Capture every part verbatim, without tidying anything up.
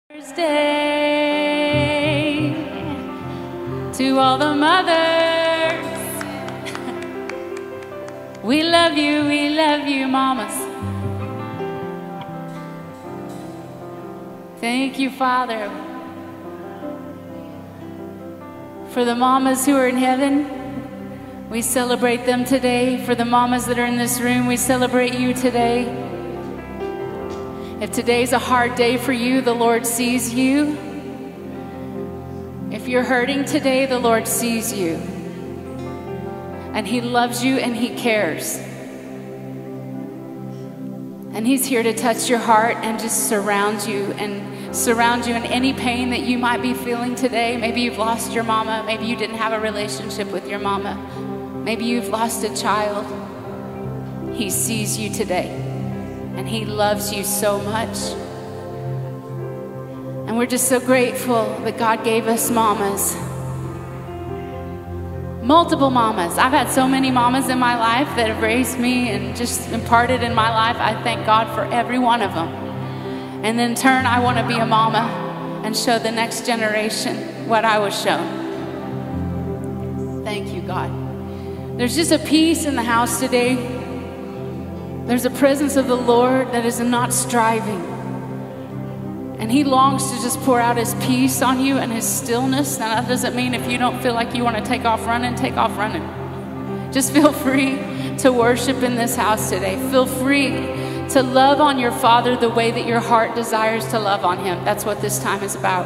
Mother's Day to all the mothers. We love you, we love you, mamas. Thank you, Father, for the mamas who are in heaven. We celebrate them today. For the mamas that are in this room, we celebrate you today. If today's a hard day for you, the Lord sees you. If you're hurting today, the Lord sees you. And He loves you and He cares. And He's here to touch your heart and just surround you and surround you in any pain that you might be feeling today. Maybe you've lost your mama. Maybe you didn't have a relationship with your mama. Maybe you've lost a child. He sees you today. And He loves you so much. And we're just so grateful that God gave us mamas. Multiple mamas. I've had so many mamas in my life that have raised me and just imparted in my life. I thank God for every one of them. And in turn, I want to be a mama and show the next generation what I was shown. Thank you, God. There's just a peace in the house today. There's a presence of the Lord that is not striving. And He longs to just pour out His peace on you and His stillness. Now, that doesn't mean if you don't feel like you want to take off running, take off running. Just feel free to worship in this house today. Feel free to love on your Father the way that your heart desires to love on Him. That's what this time is about.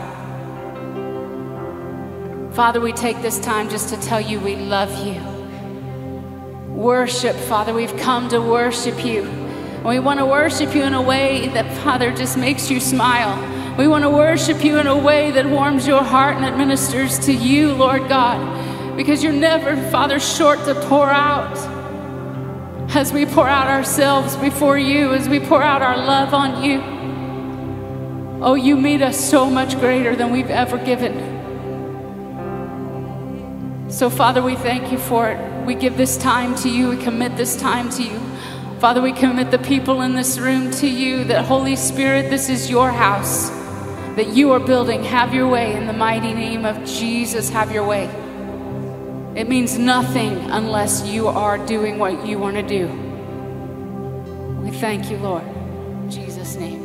Father, we take this time just to tell you we love you. Worship, Father. We've come to worship you. And we want to worship you in a way that, Father, just makes you smile. We want to worship you in a way that warms your heart and that ministers to you, Lord God, because you're never, Father, short to pour out. As we pour out ourselves before you, as we pour out our love on you, oh, you meet us so much greater than we've ever given. So, Father, we thank you for it. We give this time to you. We commit this time to you. Father, we commit the people in this room to you, that Holy Spirit, this is your house that you are building. Have your way in the mighty name of Jesus. Have your way. It means nothing unless you are doing what you want to do. We thank you, Lord. In Jesus' name.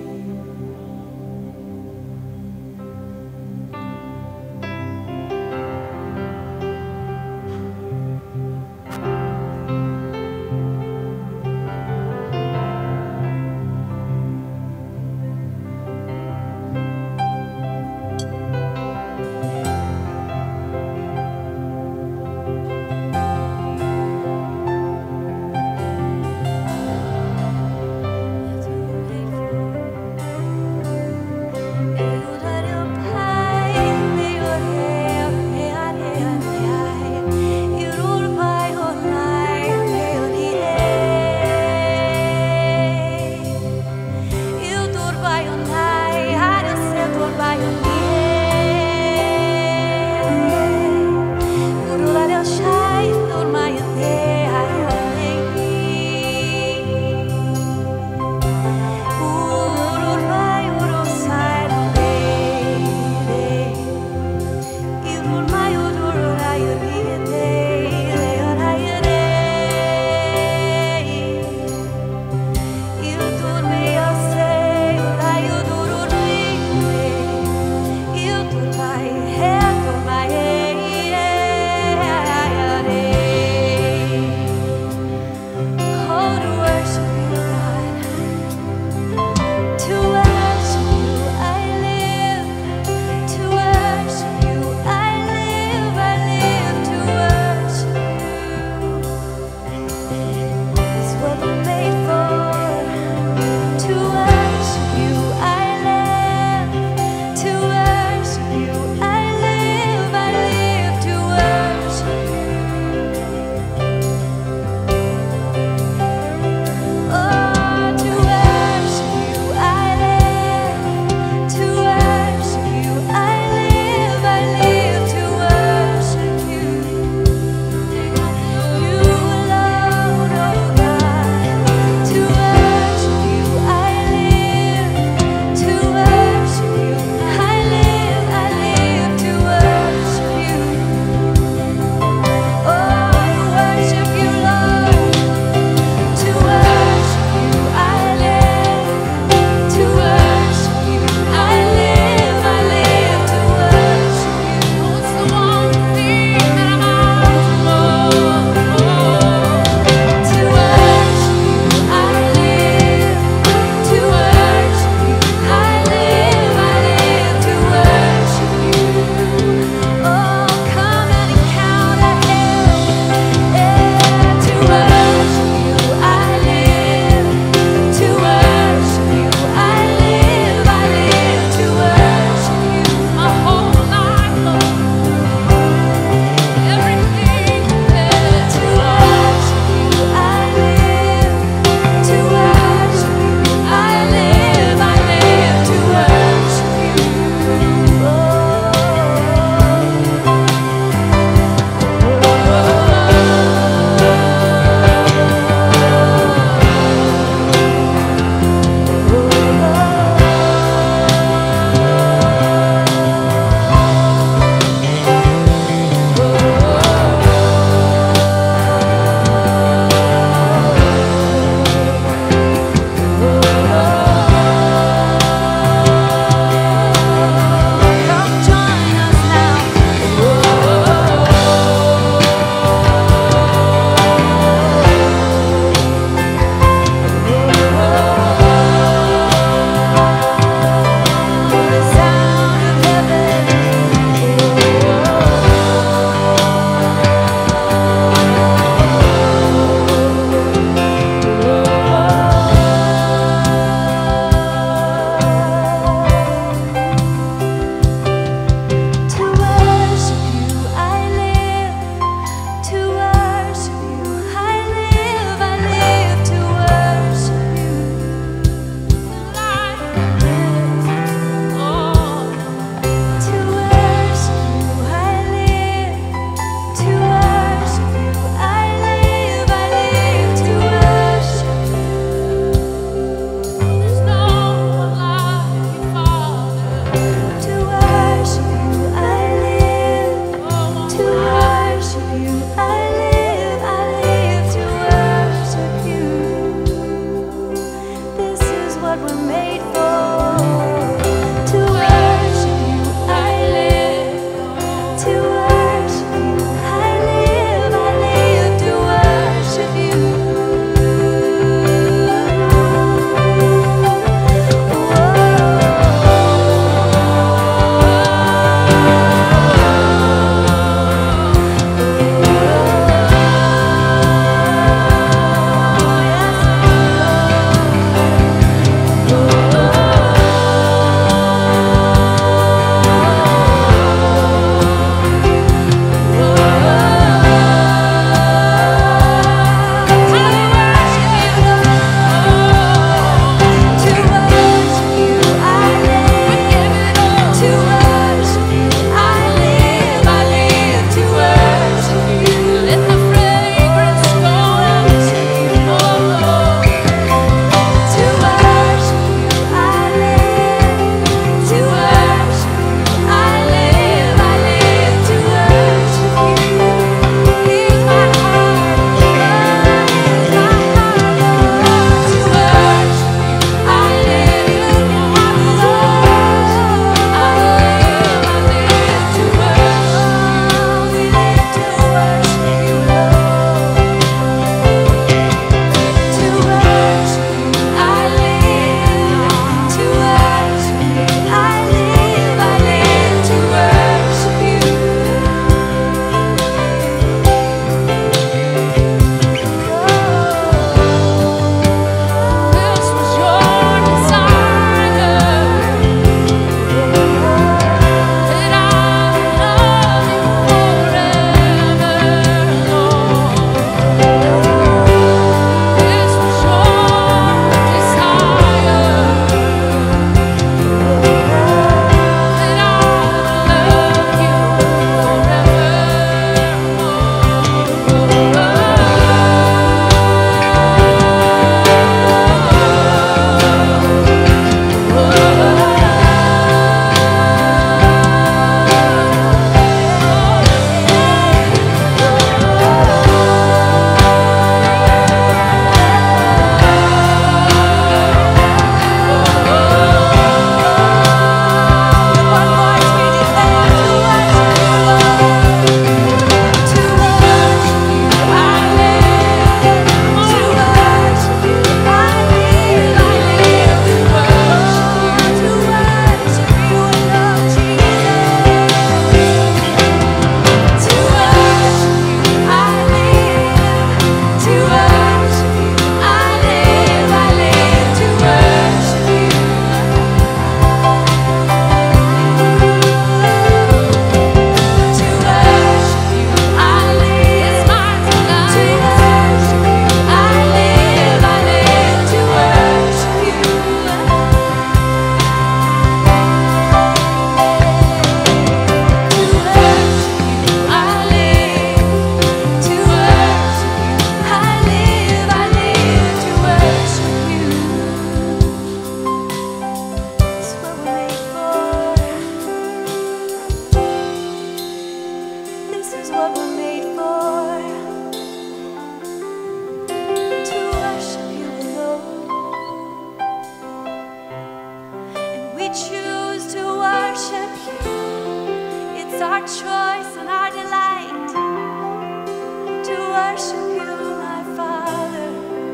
our choice and our delight to worship you, my Father.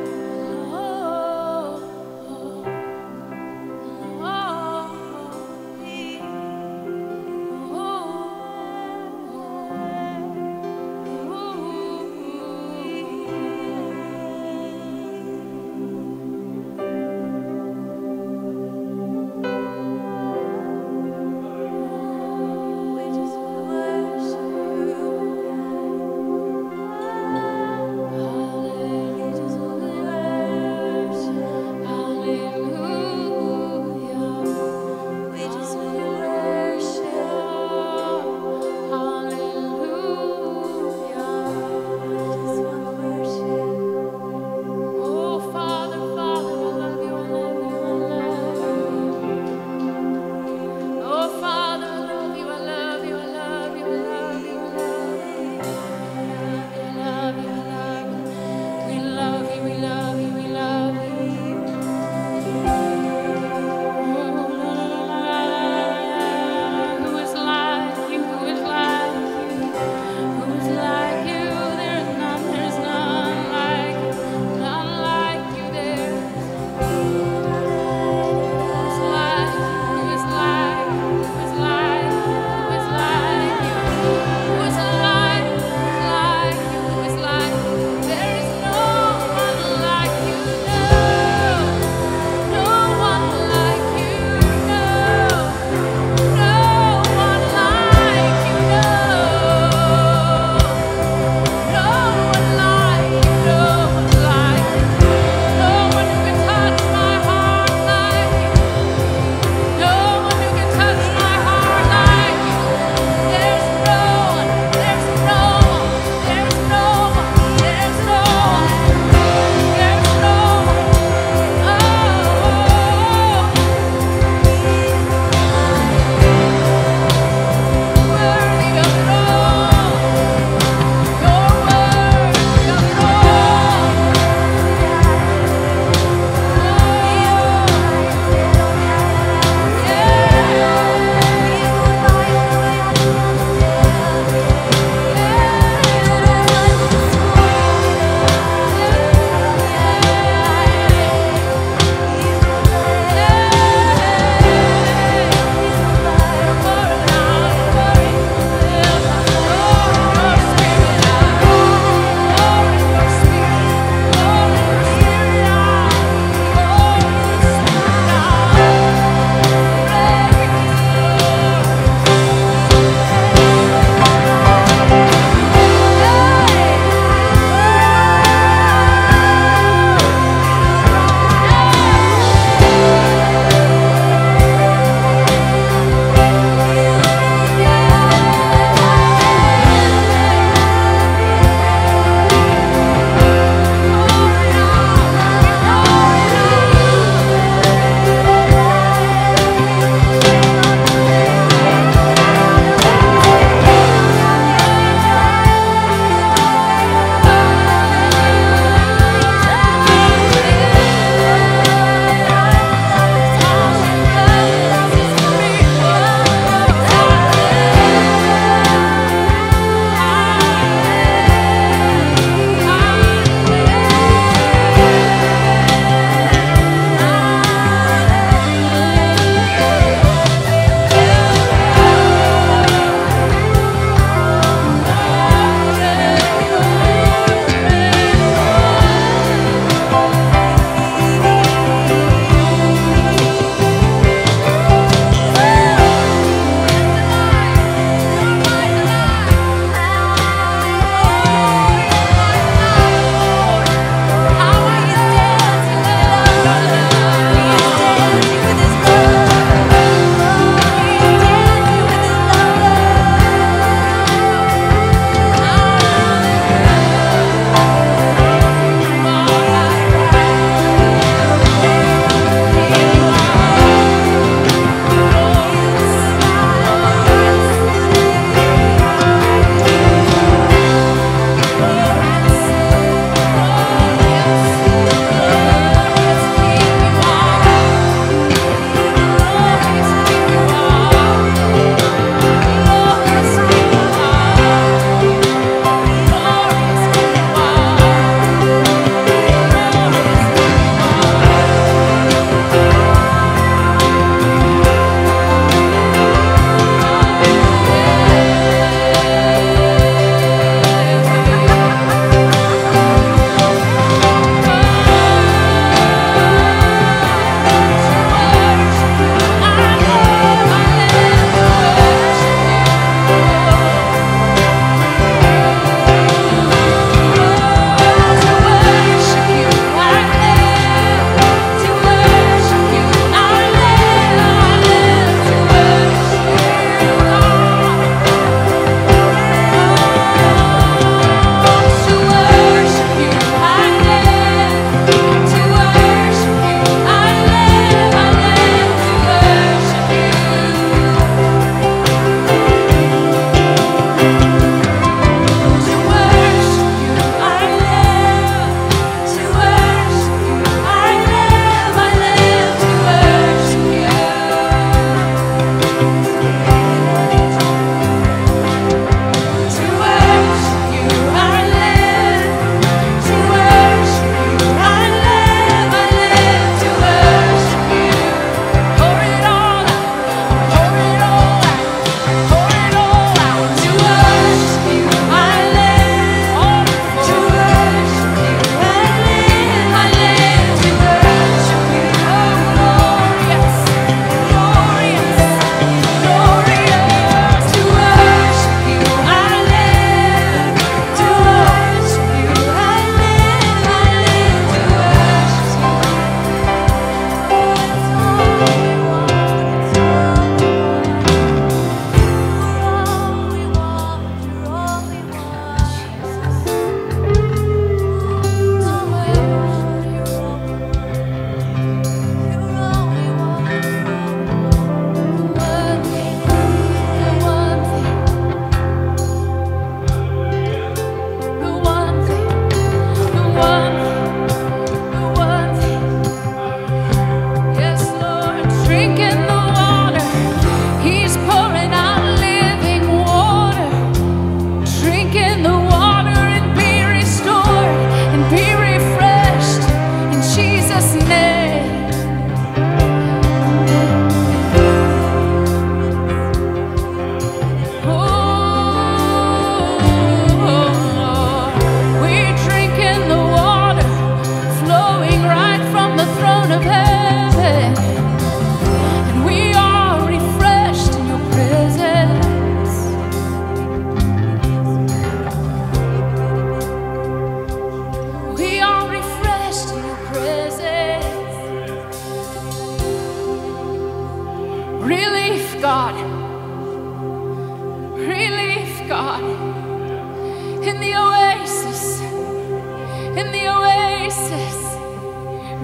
Oh, oh, oh, we just wanna worship.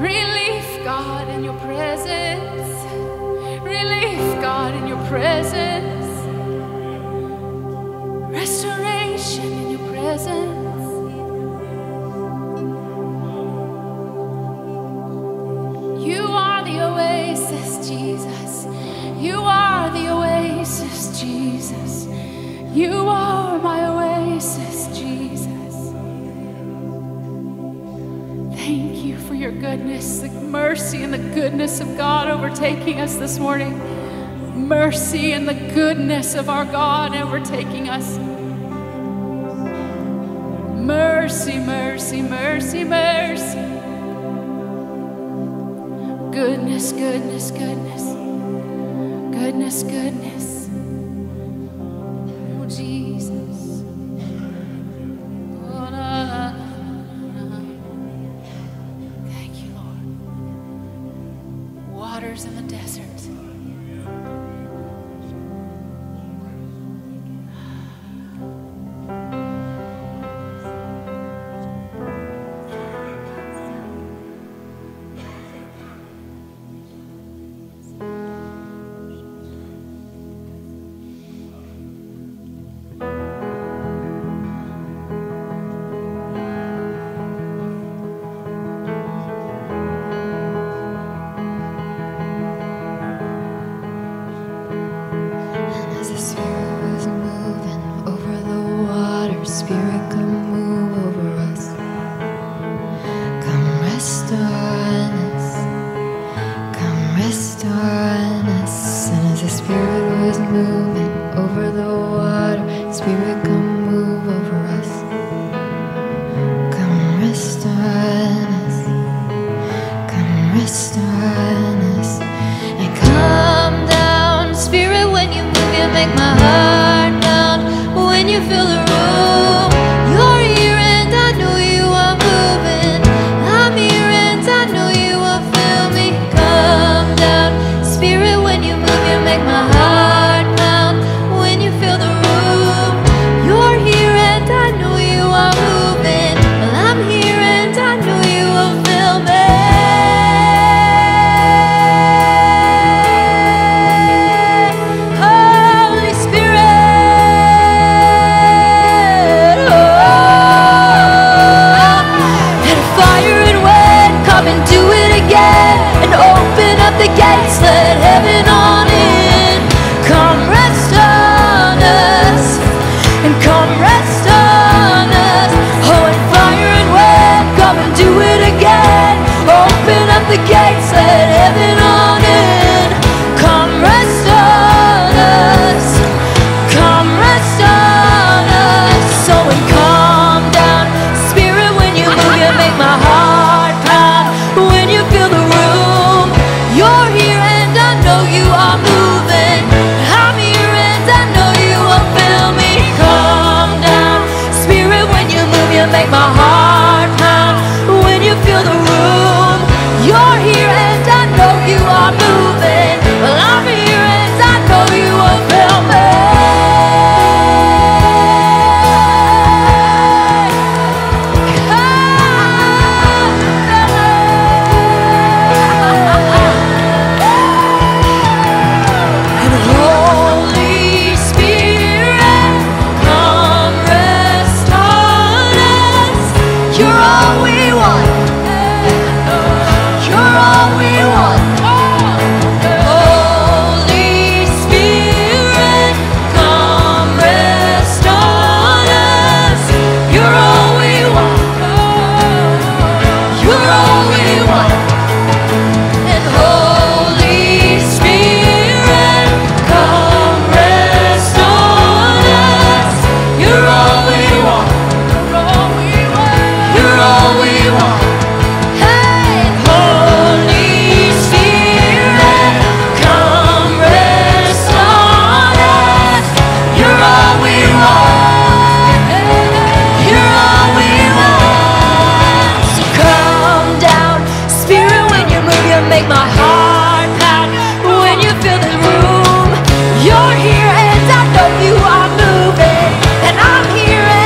Relief, God, in your presence. Relief, God, in your presence. Restoration in your presence. You are the oasis, Jesus. You are the oasis, Jesus. You are my oasis, Jesus. Thank you for your goodness, the mercy and the goodness of God overtaking us this morning. Mercy and the goodness of our God overtaking us. Mercy, mercy, mercy, mercy. Goodness, goodness, goodness. Goodness, goodness. Oh, Jesus. Oh, na, na, na, na. Thank you, Lord. Waters in the desert.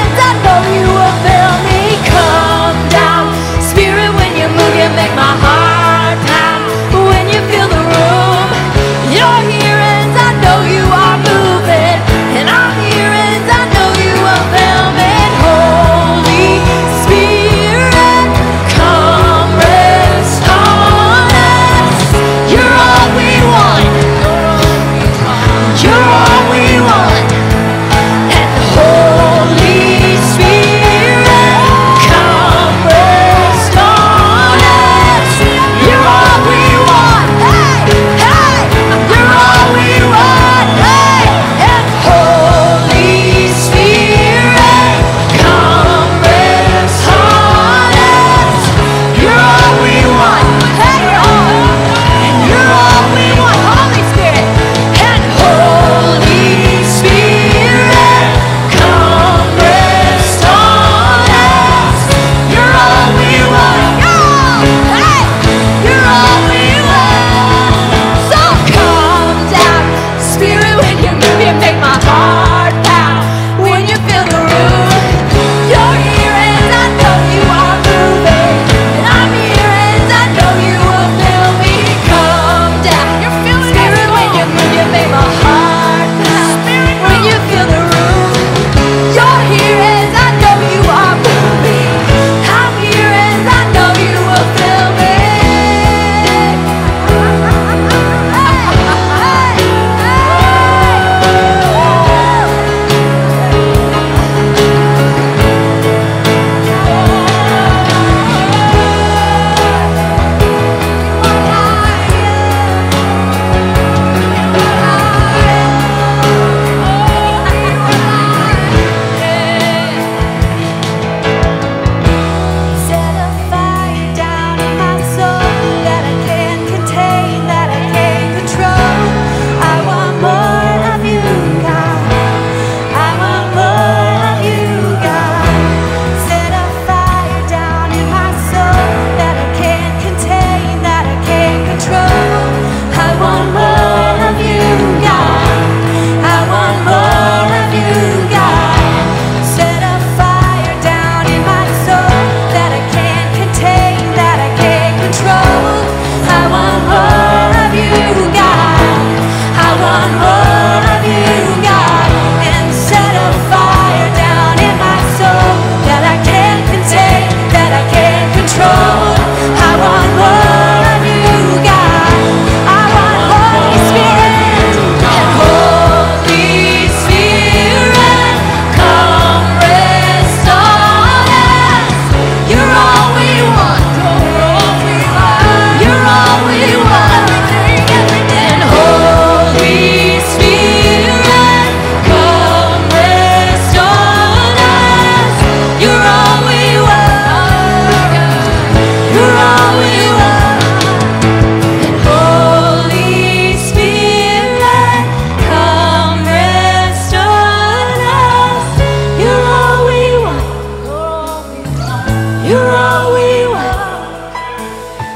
Make my heart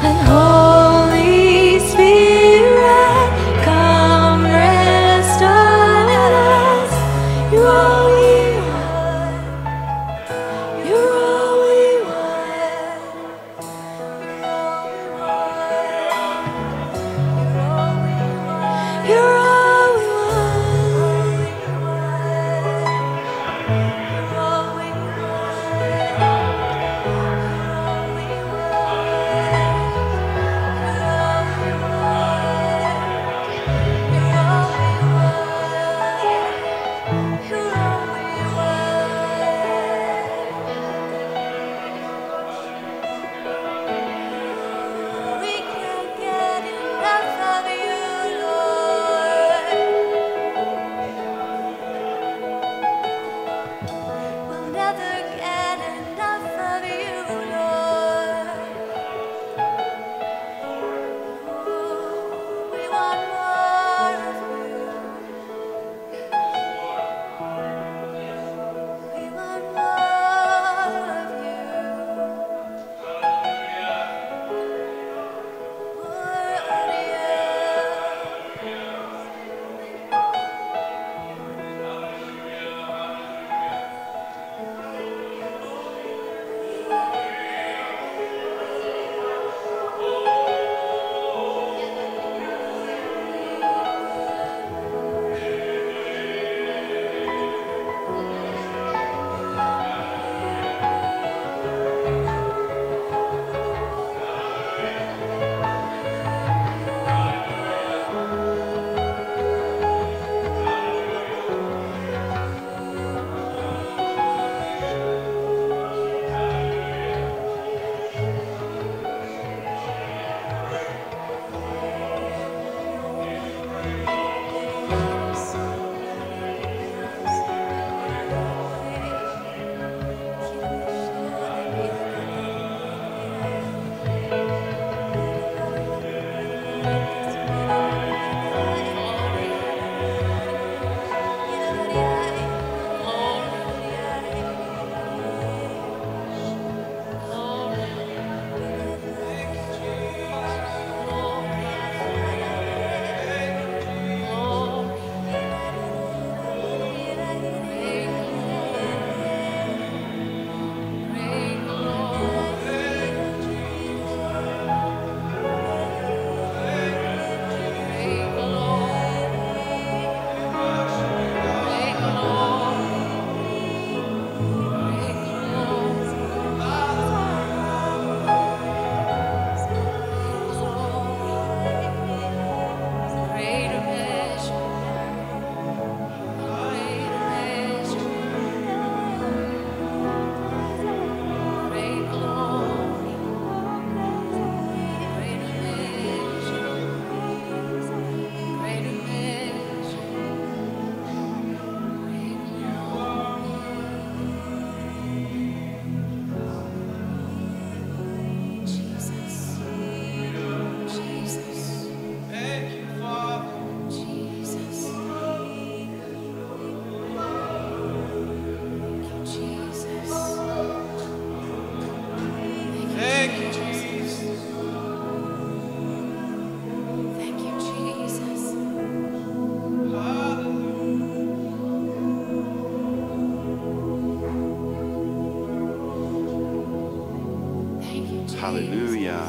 Hallelujah.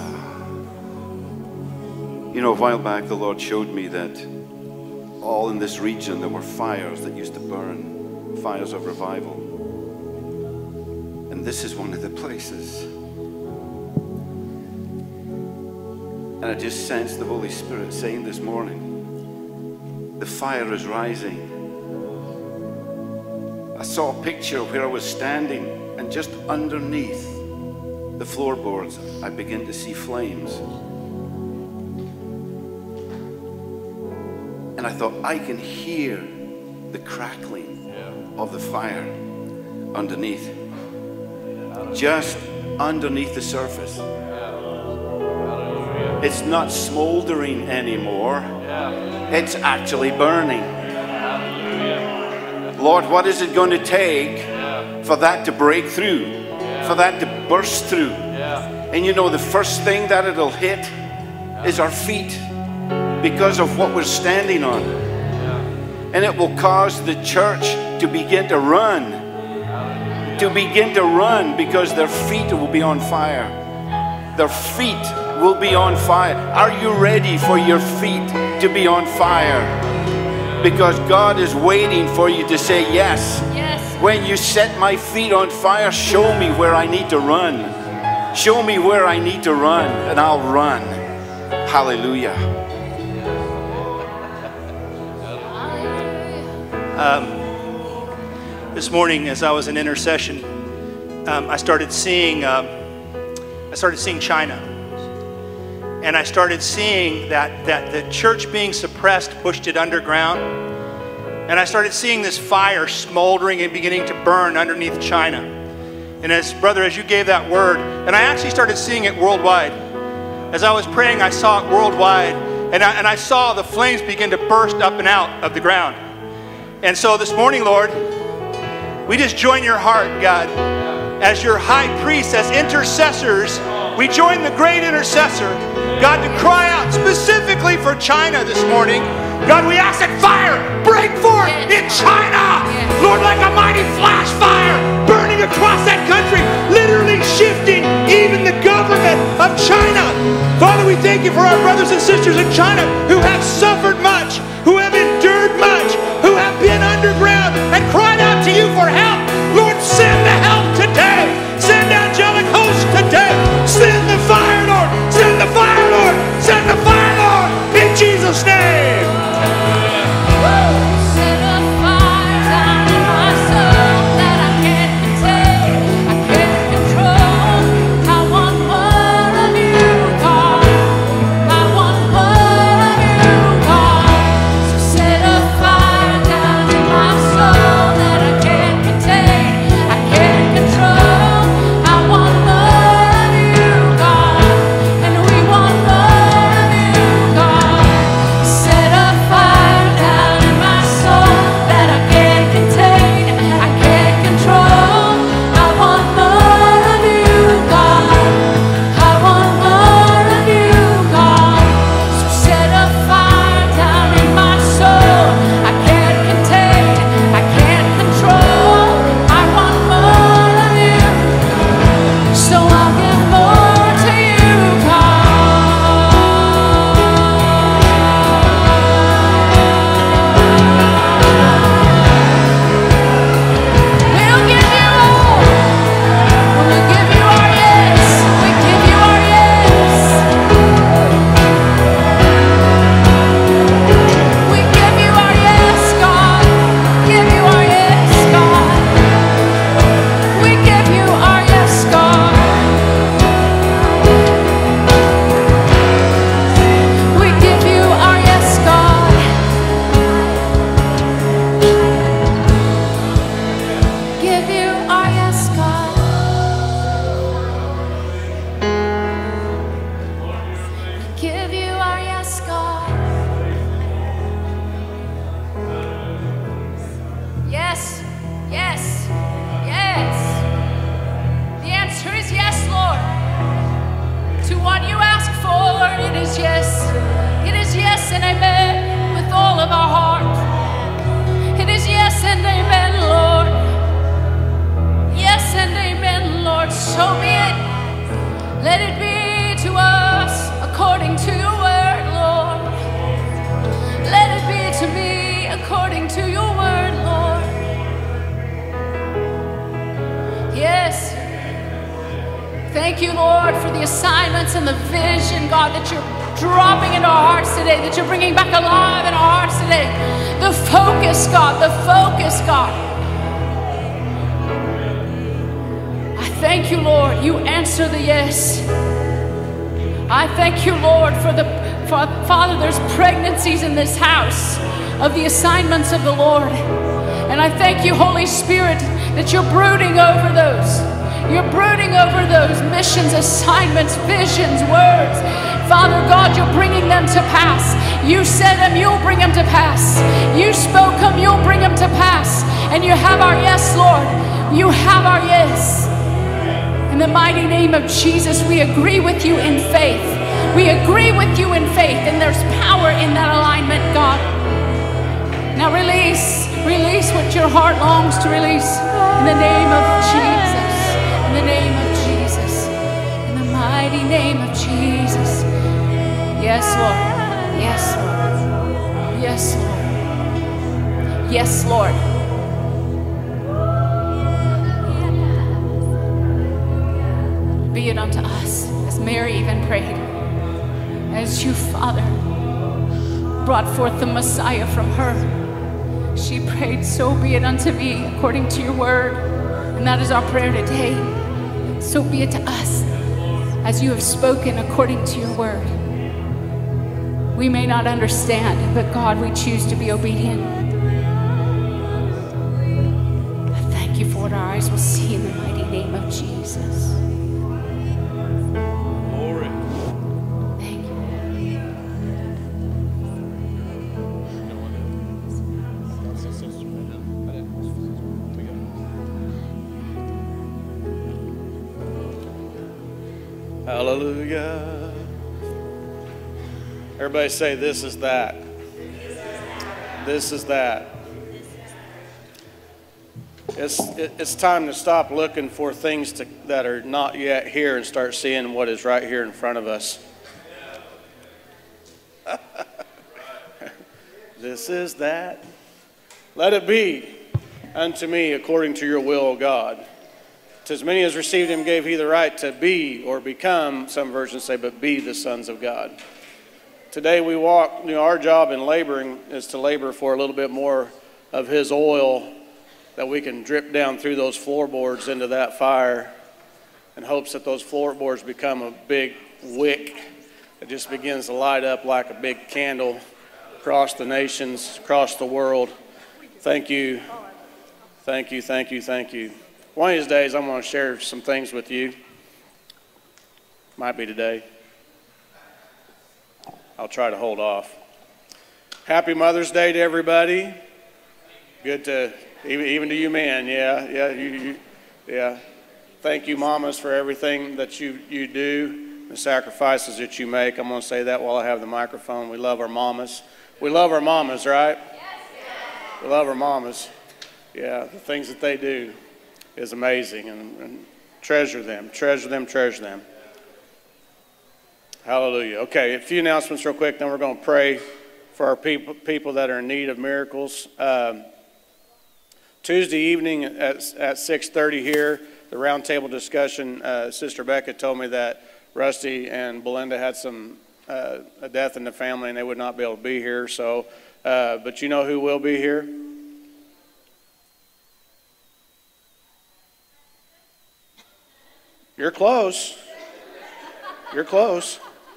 You know, a while back the Lord showed me that all in this region there were fires that used to burn, fires of revival. And this is one of the places. And I just sensed the Holy Spirit saying this morning, the fire is rising. I saw a picture of where I was standing, and just underneath the floorboards, I began to see flames. And I thought, I can hear the crackling yeah. of the fire underneath. Yeah. Just underneath the surface. Yeah. It's not smoldering anymore. Yeah. It's actually burning. Yeah. Lord, what is it going to take yeah. for that to break through? Yeah. For that to burst through? Yeah. And you know, the first thing that it'll hit is our feet because of what we're standing on. And it will cause the church to begin to run. To begin to run because their feet will be on fire. Their feet will be on fire. Are you ready for your feet to be on fire? Because God is waiting for you to say yes. Yes. When you set my feet on fire, show me where I need to run. Show me where I need to run, and I'll run. Hallelujah. Um, this morning, as I was in intercession, um, I started seeing, um, I started seeing China, and I started seeing that that the church being suppressed pushed it underground, and I started seeing this fire smoldering and beginning to burn underneath China. And as brother, as you gave that word, and I actually started seeing it worldwide. As I was praying, I saw it worldwide, and I, and I saw the flames begin to burst up and out of the ground. And so this morning, Lord, we just join your heart, God, as your high priest, as intercessors. We join the great intercessor, God, to cry out specifically for China this morning. God, we ask that fire break forth in China. Lord, like a mighty flash fire burning across that country, literally shifting even the government of China. Father, we thank you for our brothers and sisters in China who have suffered much, who have endured much, who have been underground and cried out to you for help. Lord, send the help today. Send angelic hosts today. Send the fire, Lord. Send the fire, Lord. Send the fire, Lord. In Jesus' name. Set a fire down in my soul that I can't contain, I can't control. I want more of you, God. I want more of you, God. So set a fire down in my soul that I can't contain, I can't control. I want more of you, God, and we want more of you, God. Set a fire down in my soul that I can't contain, I can't control. I want more of you, God. I want more of you, God. So set a fire down in my soul. I can't contain, I can't control. I want more of you, so I'll give more to you, We'll give you all. We'll give you our yes. We give you our yes. We give you our yes, God. Give you our yes, God. We give you our yes, God. We give you our yes, God. Give you our yes, God. Give you our yes, God. Yes, yes, yes. The answer is yes, Lord. To what you ask for, it is yes. It is yes and amen with all of our heart. It is yes and amen, Lord. Yes and amen, Lord. So be it. Let it be to us according to your word, Lord. Let it be to me according to your word, Lord. Yes. Thank you, Lord, for the assignments and the vision, God, that you're dropping into our hearts today, that you're bringing back alive in our hearts today. The focus, God, the focus, God. I thank you, Lord, you answer the yes. I thank you, Lord, for the, for, Father, there's pregnancies in this house of the assignments of the Lord. And I thank you, Holy Spirit, that you're brooding over those. You're brooding over those missions, assignments, visions, words. Father God, you're bringing them to pass. You said them, you'll bring them to pass. You spoke them, you'll bring them to pass. And you have our yes, Lord. You have our yes. And In the mighty name of Jesus, we agree with you in faith. We agree with you in faith, and there's power in that alignment, God. Now release, release what your heart longs to release in the name of Jesus. In the name of Jesus. In the mighty name of Jesus. Yes, Lord. Yes, Lord. Yes, Lord. Yes, Lord. Be it unto us, as Mary even prayed, as you, Father, brought forth the Messiah from her. She prayed, so be it unto me according to your word. And that is our prayer today. So be it to us, as you have spoken according to your word. We may not understand, but God, we choose to be obedient. I thank you for what our eyes will see in the mighty name of Jesus. Glory. Thank you. Hallelujah. Everybody say, this is that. This is that. It's, it's time to stop looking for things to, that are not yet here and start seeing what is right here in front of us. This is that. Let it be unto me according to your will, O God. To as many as received him gave he the right to be or become, some versions say, but be the sons of God. Today we walk, you know, our job in laboring is to labor for a little bit more of his oil that we can drip down through those floorboards into that fire in hopes that those floorboards become a big wick that just begins to light up like a big candle across the nations, across the world. Thank you, thank you, thank you, thank you. One of these days I'm going to share some things with you. Might be today. I'll try to hold off. Happy Mother's Day to everybody. Good to, even, even to you men, yeah, yeah, you, you, yeah. Thank you, mamas, for everything that you, you do, the sacrifices that you make. I'm going to say that while I have the microphone. We love our mamas. We love our mamas, right? We love our mamas. Yeah, the things that they do is amazing, and, and treasure them, treasure them, treasure them. Hallelujah. Okay, a few announcements real quick, then we're going to pray for our people, people that are in need of miracles. Um, Tuesday evening at, at six thirty here, the roundtable discussion, uh, Sister Becca told me that Rusty and Belinda had some uh, a death in the family and they would not be able to be here. So, uh, but you know who will be here? You're close. You're close.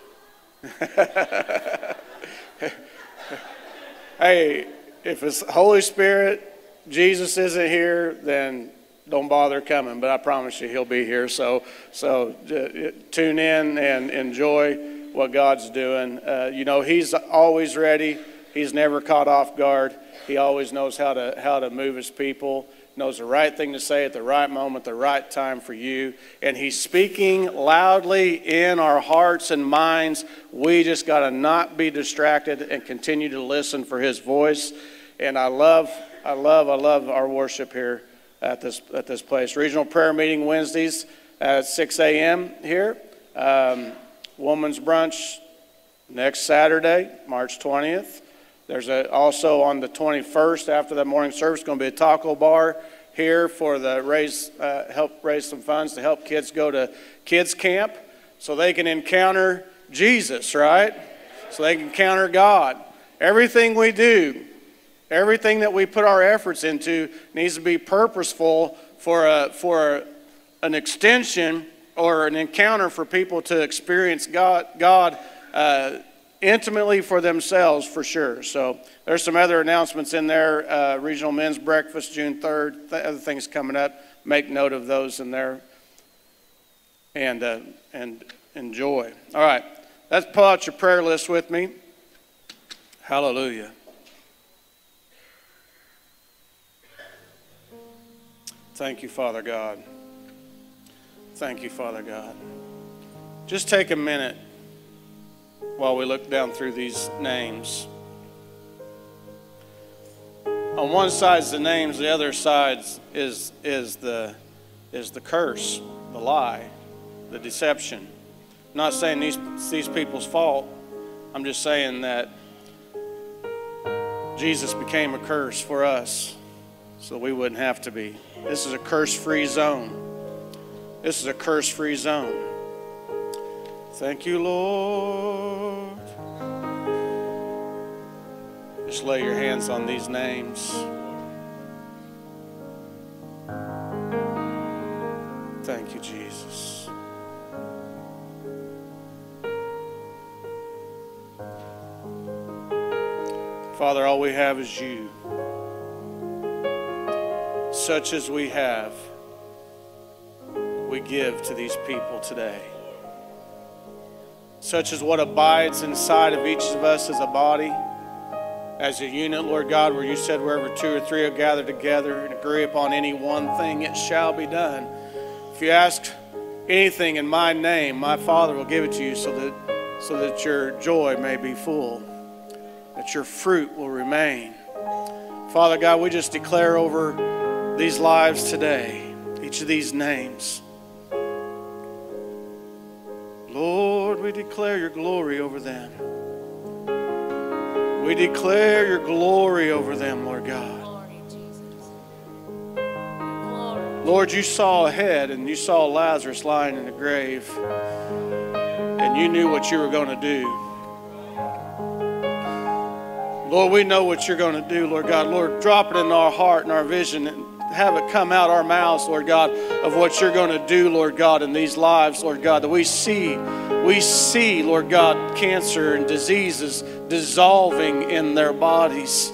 Hey, if it's Holy Spirit, Jesus isn't here, then don't bother coming. But I promise you, he'll be here. So, so uh, tune in and enjoy what God's doing. Uh, you know, he's always ready. He's never caught off guard. He always knows how to how to move his people. Knows the right thing to say at the right moment, the right time for you. And he's speaking loudly in our hearts and minds. We just got to not be distracted and continue to listen for his voice. And I love, I love, I love our worship here at this at this place. Regional prayer meeting Wednesdays at six a.m. here. Um, women's brunch next Saturday, March twentieth. There's a, also on the twenty-first, after the morning service, going to be a taco bar here for the raise, uh, help raise some funds to help kids go to kids camp so they can encounter Jesus, right? So they can encounter God. Everything we do, everything that we put our efforts into needs to be purposeful for a, for a, an extension or an encounter for people to experience God, God uh, intimately for themselves, for sure. So there's some other announcements in there. Uh, regional men's breakfast, June third. Th- other things coming up. Make note of those in there. And uh, and enjoy. All right. Let's pull out your prayer list with me. Hallelujah. Thank you, Father God. Thank you, Father God. Just take a minute while we look down through these names. On one side is the names, the other side is, is, the, is the curse, the lie, the deception. I'm not saying these, these people's fault. I'm just saying that Jesus became a curse for us so we wouldn't have to be. This is a curse-free zone. This is a curse-free zone. Thank you, Lord. Just lay your hands on these names. Thank you, Jesus. Father, all we have is you. Such as we have, we give to these people today. Such as what abides inside of each of us as a body, as a unit, Lord God, where you said wherever two or three are gathered together and agree upon any one thing, it shall be done. If you ask anything in my name, my Father will give it to you so that, so that your joy may be full, that your fruit will remain. Father God, we just declare over these lives today, each of these names. Lord, we declare your glory over them. We declare your glory over them, Lord God. Glory, Jesus. Glory. Lord, you saw ahead and you saw Lazarus lying in the grave, and you knew what you were going to do. Lord, we know what you're going to do, Lord God. Lord, drop it in our heart and our vision and have it come out our mouths, Lord God, of what you're going to do, Lord God, in these lives, Lord God, that we see, we see, Lord God, cancer and diseases dissolving in their bodies.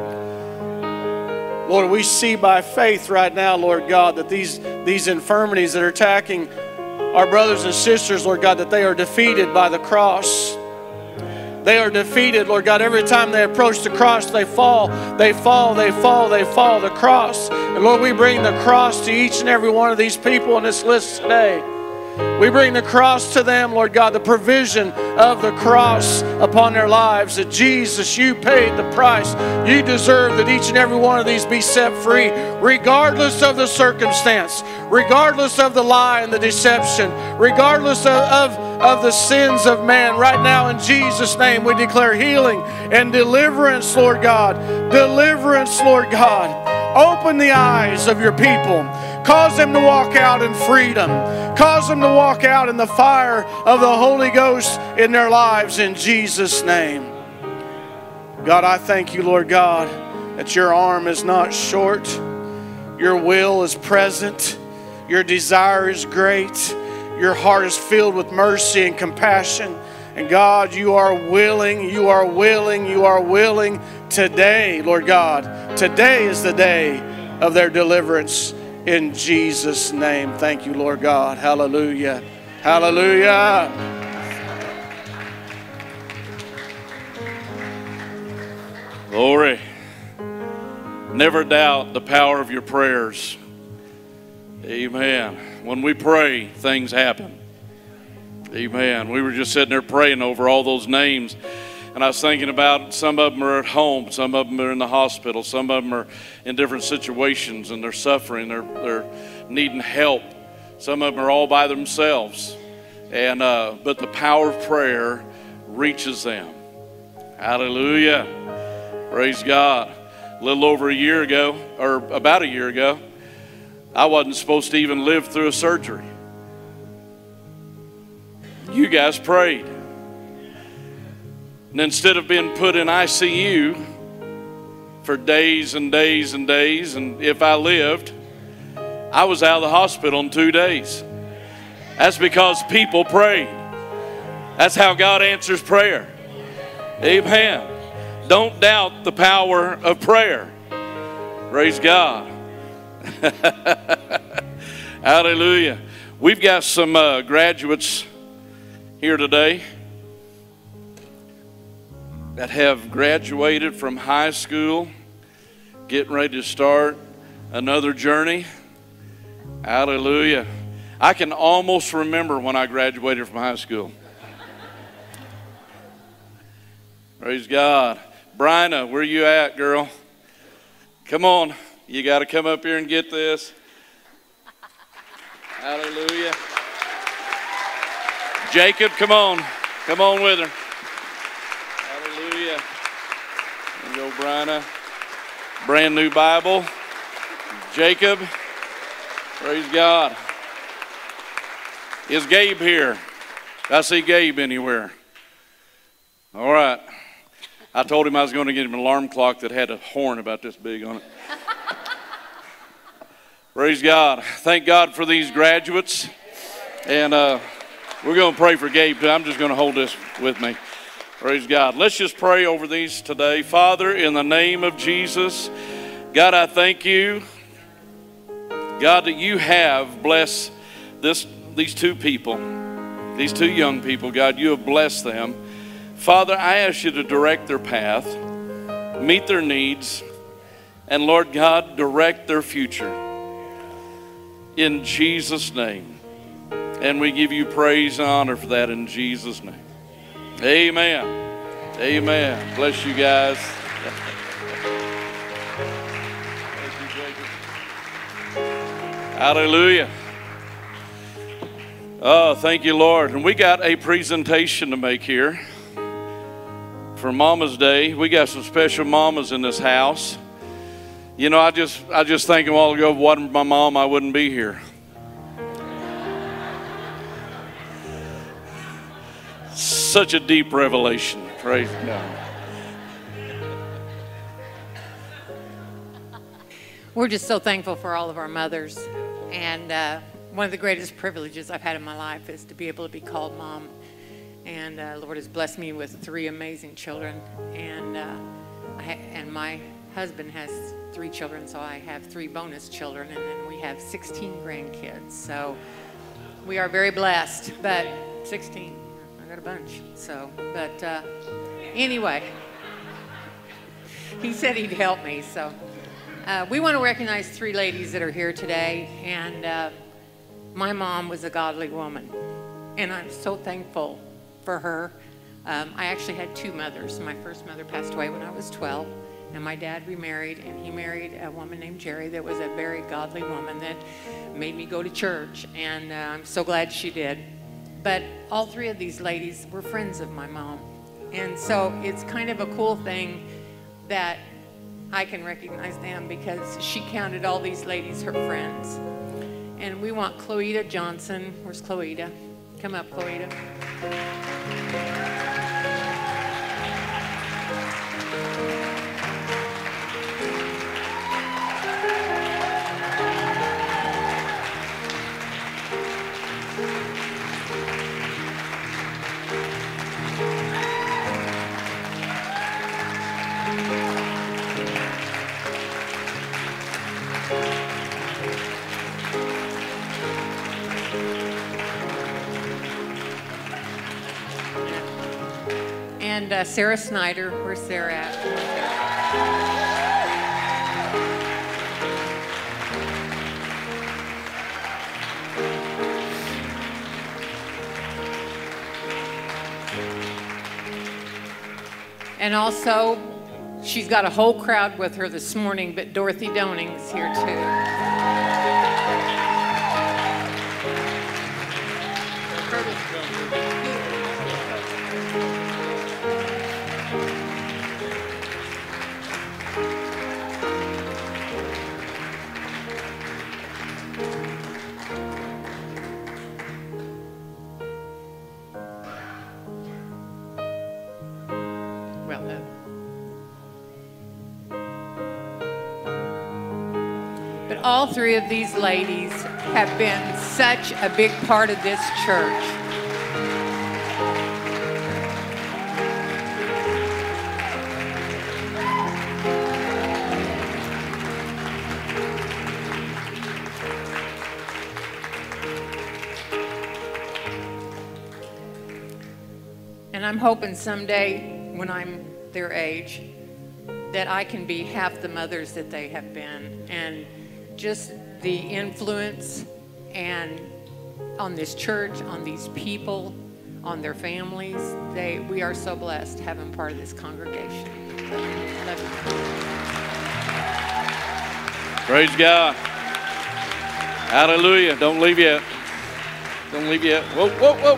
Lord, we see by faith right now, Lord God, that these, these infirmities that are attacking our brothers and sisters, Lord God, that they are defeated by the cross. They are defeated, Lord God. Every time they approach the cross, they fall, they fall, they fall, they fall, the cross. And Lord, we bring the cross to each and every one of these people on this list today. We bring the cross to them, Lord God, the provision of the cross upon their lives. That Jesus, you paid the price. You deserve that each and every one of these be set free, regardless of the circumstance, regardless of the lie and the deception, regardless of, of, of the sins of man. Right now, in Jesus' name, we declare healing and deliverance, Lord God. Deliverance, Lord God. Open the eyes of your people. Cause them to walk out in freedom. Cause them to walk out in the fire of the Holy Ghost in their lives in Jesus' name. God, I thank you, Lord God, that your arm is not short. Your will is present. Your desire is great. Your heart is filled with mercy and compassion. And God, you are willing, you are willing, you are willing today, Lord God. Today is the day of their deliverance. In Jesus' name. Thank you, Lord God. Hallelujah. Hallelujah. Glory. Never doubt the power of your prayers. Amen. When we pray, things happen. Amen. We were just sitting there praying over all those names. And I was thinking about some of them are at home, some of them are in the hospital, some of them are in different situations and they're suffering, they're, they're needing help. Some of them are all by themselves. And uh, but the power of prayer reaches them. Hallelujah. Praise God. A little over a year ago, or about a year ago, I wasn't supposed to even live through a surgery. You guys prayed. And instead of being put in I C U for days and days and days, and if I lived, I was out of the hospital in two days. That's because people prayed. That's how God answers prayer. Amen. Don't doubt the power of prayer. Praise God. Hallelujah. We've got some uh, graduates here today that have graduated from high school, getting ready to start another journey. Hallelujah. I can almost remember when I graduated from high school. Praise God. Bryna, where you at, girl? Come on. You got to come up here and get this. Hallelujah. Jacob, come on. Come on with her. Hallelujah. There you go, Bryna. Brand new Bible. Jacob. Praise God. Is Gabe here? I see Gabe anywhere. All right. I told him I was going to get him an alarm clock that had a horn about this big on it. Praise God. Thank God for these graduates. And uh, we're going to pray for Gabe too. I'm just going to hold this with me. Praise God. Let's just pray over these today. Father, in the name of Jesus, God, I thank you, God, that you have blessed this, these two people, these two young people. God, you have blessed them. Father, I ask you to direct their path, meet their needs, and Lord God, direct their future. In Jesus' name. And we give you praise and honor for that in Jesus' name. Amen. Amen. Bless you guys. Hallelujah. Oh, thank you, Lord. And we got a presentation to make here for Mama's Day. We got some special mamas in this house. You know, I just I just think a while ago, if it wasn't my mom, I wouldn't be here. Such a deep revelation. Praise God. We're just so thankful for all of our mothers. And uh, one of the greatest privileges I've had in my life is to be able to be called mom. And uh, Lord has blessed me with three amazing children. And, uh, I ha- and my husband has three children, so I have three bonus children. And then we have sixteen grandkids. So we are very blessed. But sixteen, I got a bunch. So, but uh, anyway, he said he'd help me. So. Uh, we want to recognize three ladies that are here today, and uh, my mom was a godly woman, and I'm so thankful for her. Um, I actually had two mothers. My first mother passed away when I was twelve, and my dad remarried, and he married a woman named Jerry that was a very godly woman that made me go to church, and uh, I'm so glad she did. But all three of these ladies were friends of my mom, and so it's kind of a cool thing that I can recognize them because she counted all these ladies her friends. And we want Chloeta Johnson. Where's Chloeta? Come up, Chloeta. And uh, Sarah Snyder, where's Sarah at? And also, she's got a whole crowd with her this morning, but Dorothy Doning's here too. All three of these ladies have been such a big part of this church. And I'm hoping someday when I'm their age that I can be half the mothers that they have been. And just the influence and on this church, on these people, on their families. They, we are so blessed having part of this congregation. Love you. Praise God. Hallelujah. Don't leave yet. Don't leave yet. Whoa, whoa, whoa,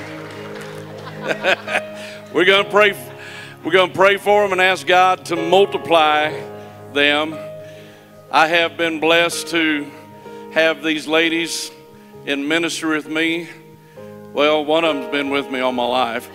whoa. We're going to pray. We're going to pray for them and ask God to multiply them. I have been blessed to have these ladies in ministry with me. Well, one of them's been with me all my life.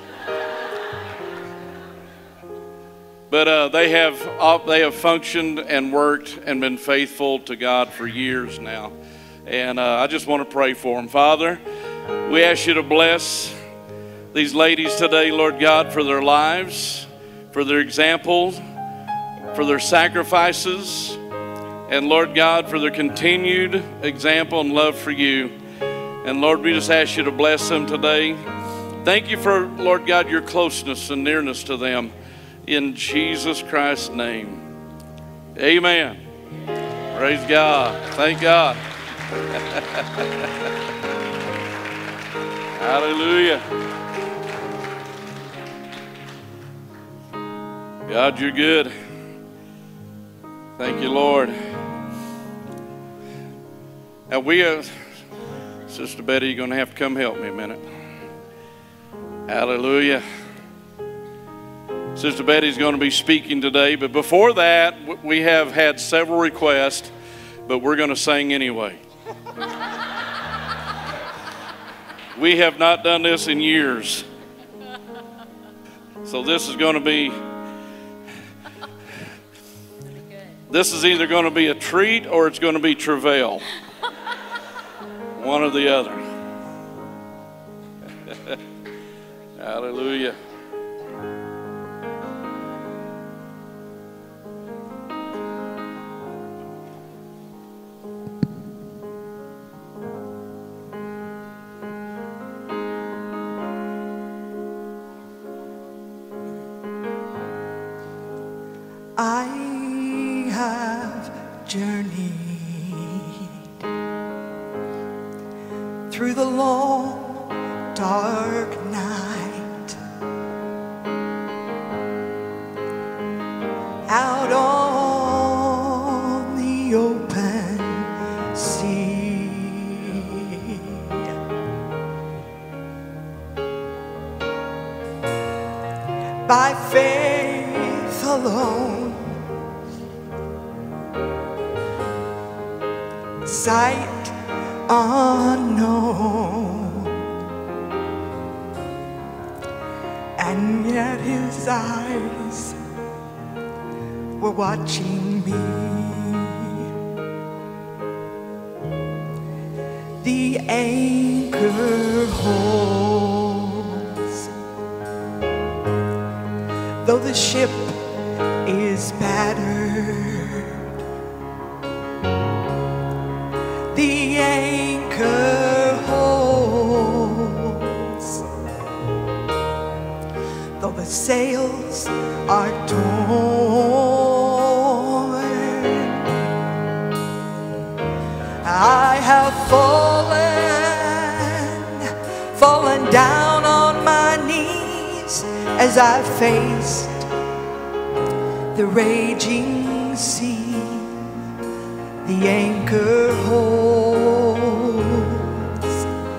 But uh, they have uh, they have functioned and worked and been faithful to God for years now. And uh, I just want to pray for them. Father, we ask you to bless these ladies today, Lord God, for their lives, for their example, for their sacrifices, and Lord God, for their continued example and love for you. And Lord, we just ask you to bless them today. Thank you for, Lord God, your closeness and nearness to them. In Jesus Christ's name. Amen. Praise God. Thank God. Hallelujah. God, you're good. Thank you, Lord. Now we have, Sister Betty, you're going to have to come help me a minute. Hallelujah. Sister Betty's going to be speaking today, but before that, we have had several requests, but we're going to sing anyway. We have not done this in years. So this is going to be, this is either going to be a treat or it's going to be travail. One or the other. Hallelujah. I have journeyed through the long, dark night, out on the open sea. By faith alone, sight unknown, and yet his eyes were watching me. The anchor holds, though the ship is battered. The anchor holds, though the sails are torn. I have fallen, fallen down on my knees as I faced the raging sea. The anchor holds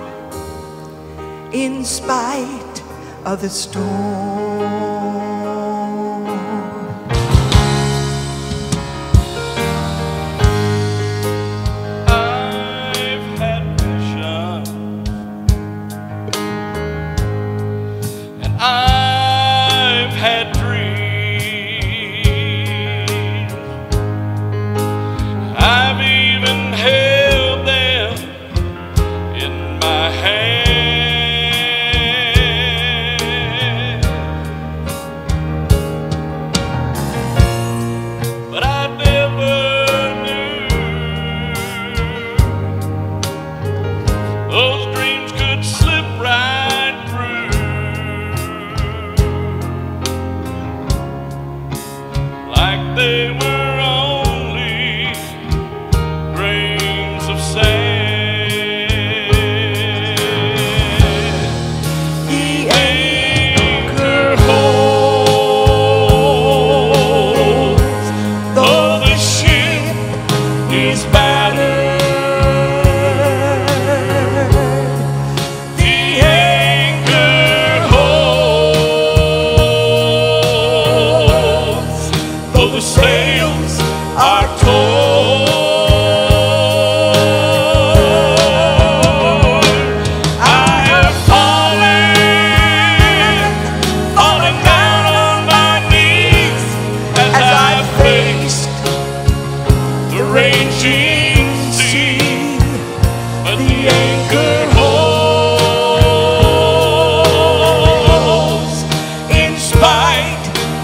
in spite of the storm. I've had vision, and I've had dreams. I've even held them in my hand.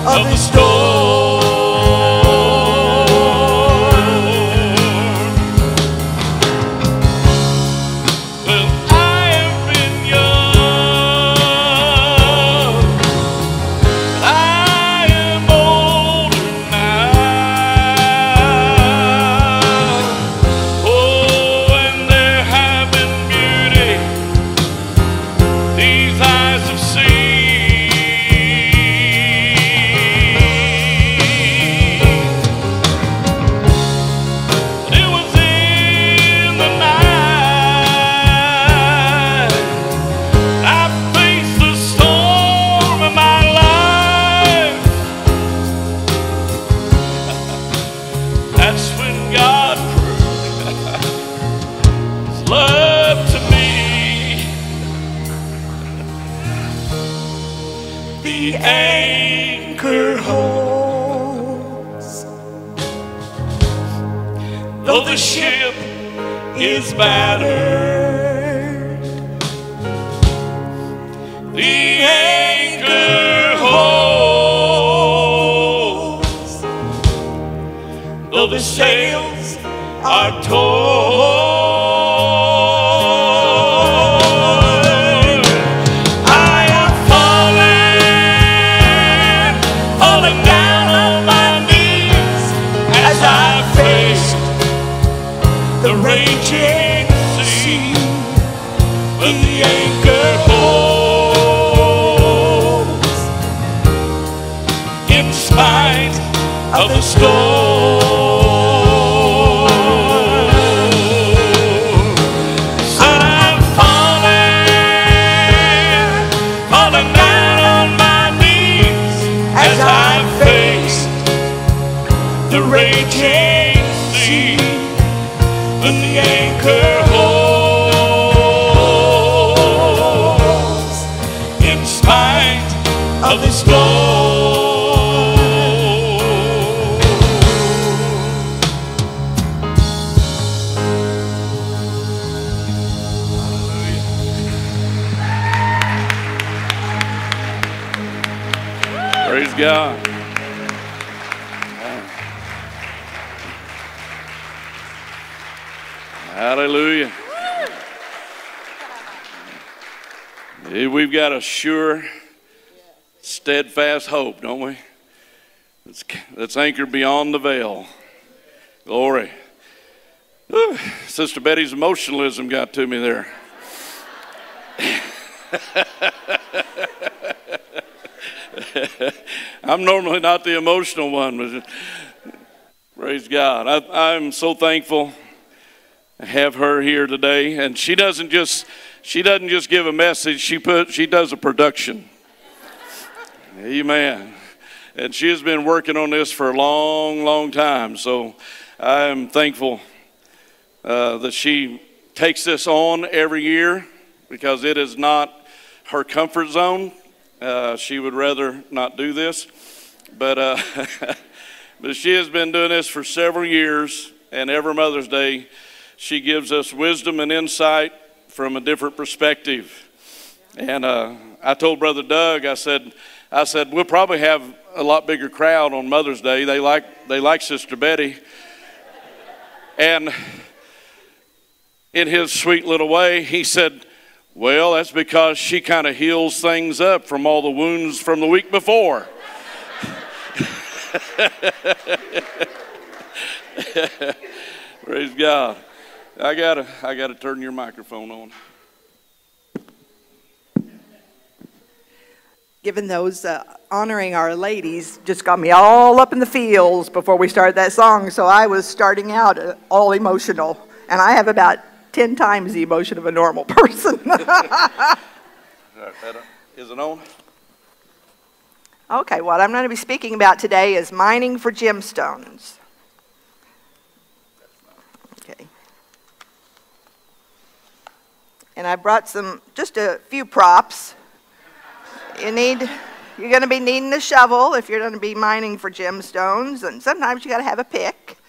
of the storm. Well, I have been young, I am older now. Oh, and there have been beauty these eyes have seen. It was in the night I faced the storm of my life. That's when God proved His love to me. The anchor holds, though the ship is battered. The anchor holds, though the sails are torn. I have fallen, fallen down on my knees as I faced the raging sea, but the anchor holds in spite of the storm. Said I'm falling, falling down on my knees as I faced the raging sea, but the anchor holds in spite of the storm. Praise God. Hallelujah. Hey, we've got a sure, steadfast hope, don't we? That's, that's anchored beyond the veil. Glory. Whew. Sister Betty's emotionalism got to me there. I'm normally not the emotional one, but praise God. I, I'm so thankful to have her here today, and she doesn't just she doesn't just give a message. She put she does a production. Amen. And she has been working on this for a long, long time. So I'm thankful uh, that she takes this on every year, because it is not her comfort zone. Uh, she would rather not do this, but uh, but she has been doing this for several years, and every Mother's Day she gives us wisdom and insight from a different perspective. And uh, I told Brother Doug, I said, I said we'll probably have a lot bigger crowd on Mother's Day. They like they like Sister Betty, and in his sweet little way, he said, well, that's because she kind of heals things up from all the wounds from the week before. Praise God. I gotta, I gotta turn your microphone on. Given those uh, honoring our ladies just got me all up in the feels before we started that song, so I was starting out uh, all emotional, and I have about ten times the emotion of a normal person. Is it on? Okay, what I'm going to be speaking about today is mining for gemstones. Okay. And I brought some, just a few props. You need, you're going to be needing a shovel if you're going to be mining for gemstones, and sometimes you got to have a pick.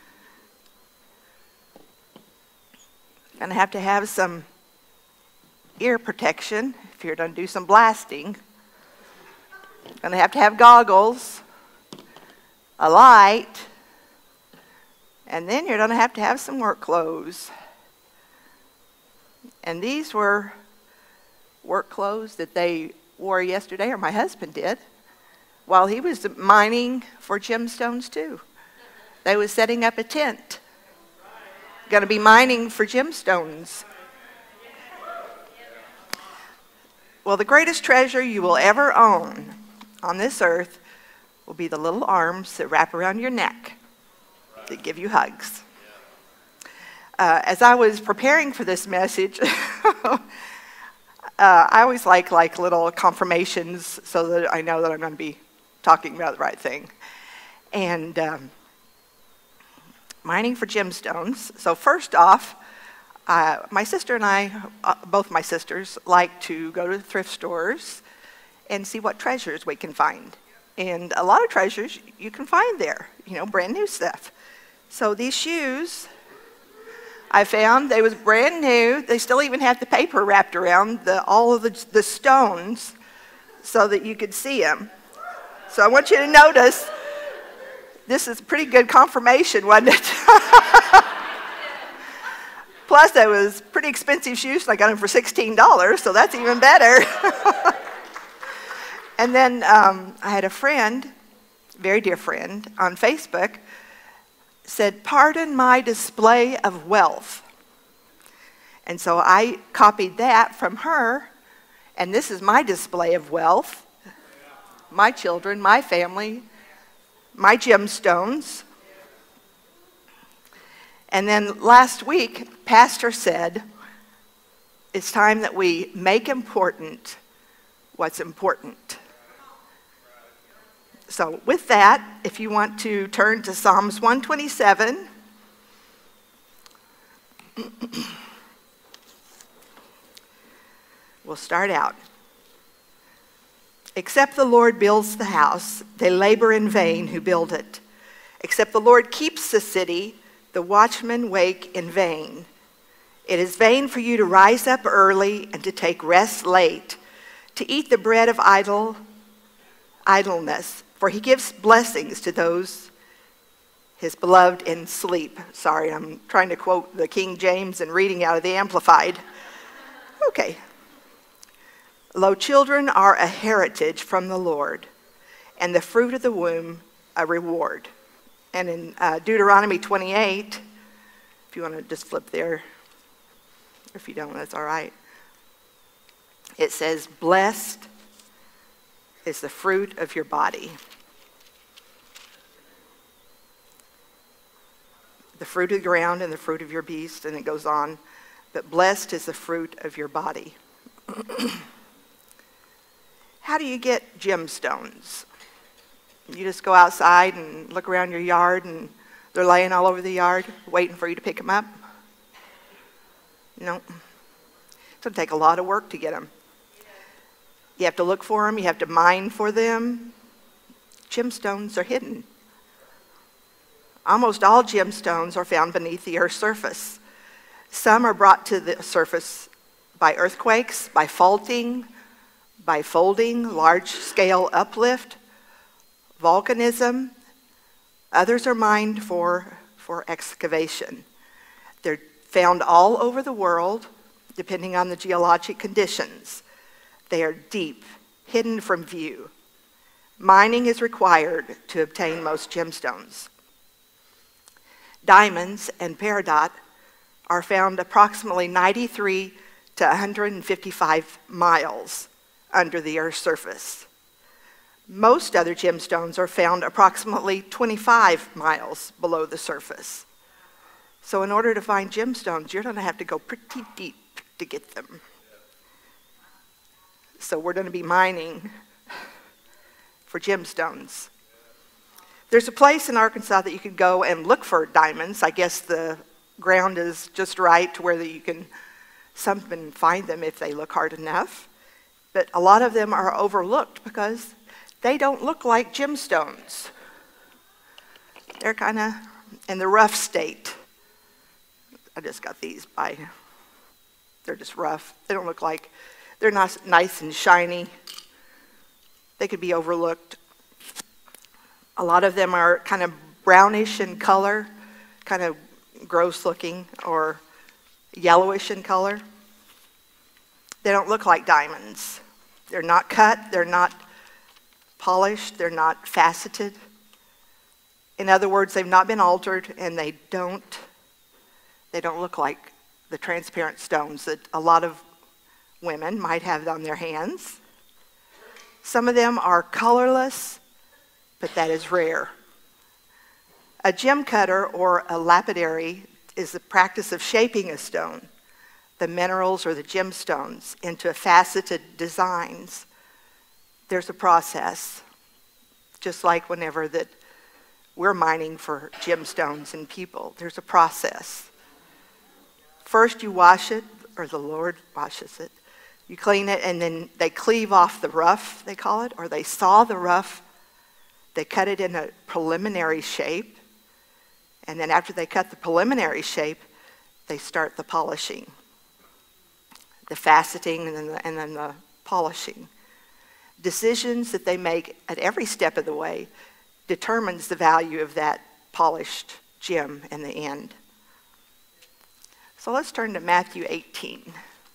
Going to have to have some ear protection if you're going to do some blasting. Going to have to have goggles, a light, and then you're going to have to have some work clothes. And these were work clothes that they wore yesterday, or my husband did, while he was mining for gemstones too. They was setting up a tent. Going to be mining for gemstones. Well, the greatest treasure you will ever own on this earth will be the little arms that wrap around your neck that give you hugs. Uh, as I was preparing for this message, uh, I always like like little confirmations so that I know that I'm going to be talking about the right thing. And um, mining for gemstones. So first off, uh, my sister and I, uh, both my sisters, like to go to thrift stores and see what treasures we can find. And a lot of treasures you can find there, you know, brand new stuff. So these shoes I found, they was brand new. They still even had the paper wrapped around the, all of the, the stones so that you could see them. So I want you to notice, this is pretty good confirmation, wasn't it? Plus, they was pretty expensive shoes, and I got them for sixteen dollars, so that's even better. And then um, I had a friend, very dear friend, on Facebook, said, "Pardon my display of wealth." And so I copied that from her, and this is my display of wealth. My children, my family, my gemstones. And then last week, Pastor said, it's time that we make important what's important. So with that, if you want to turn to Psalms one twenty-seven. We'll start out. Except the Lord builds the house, they labor in vain who build it. Except the Lord keeps the city, the watchmen wake in vain. It is vain for you to rise up early and to take rest late, to eat the bread of idle idleness, for he gives blessings to those his beloved in sleep. Sorry, I'm trying to quote the King James and reading out of the Amplified. Okay. Lo, children are a heritage from the Lord, and the fruit of the womb a reward. And in uh, Deuteronomy twenty-eight, if you want to just flip there, or if you don't, that's all right. It says, blessed is the fruit of your body. The fruit of the ground and the fruit of your beast, and it goes on. But blessed is the fruit of your body. How do you get gemstones? You just go outside and look around your yard and they're laying all over the yard waiting for you to pick them up? No. It's going to take a lot of work to get them. You have to look for them. You have to mine for them. Gemstones are hidden. Almost all gemstones are found beneath the earth's surface. Some are brought to the surface by earthquakes, by faulting, by folding, large-scale uplift, volcanism. Others are mined for, for excavation. They're found all over the world, depending on the geologic conditions. They are deep, hidden from view. Mining is required to obtain most gemstones. Diamonds and peridot are found approximately ninety-three to one hundred fifty-five miles under the Earth's surface. Most other gemstones are found approximately twenty-five miles below the surface. So in order to find gemstones, you're going to have to go pretty deep to get them. So we're going to be mining for gemstones. There's a place in Arkansas that you could go and look for diamonds. I guess the ground is just right to where you can some can find them if they look hard enough. But a lot of them are overlooked because they don't look like gemstones. They're kind of in the rough state. I just got these by, they're just rough. They don't look like, they're not nice and shiny. They could be overlooked. A lot of them are kind of brownish in color, kind of gross looking, or yellowish in color. They don't look like diamonds. They're not cut, they're not polished, they're not faceted. In other words, they've not been altered, and they don't, they don't look like the transparent stones that a lot of women might have on their hands. Some of them are colorless, but that is rare. A gem cutter or a lapidary is the practice of shaping a stone, the minerals or the gemstones, into faceted designs. There's a process, just like whenever that we're mining for gemstones and people. There's a process. First you wash it, or the Lord washes it. You clean it, and then they cleave off the rough, they call it, or they saw the rough. They cut it in a preliminary shape. And then after they cut the preliminary shape, they start the polishing, the faceting, and then the, and then the polishing. Decisions that they make at every step of the way determines the value of that polished gem in the end. So let's turn to Matthew eighteen.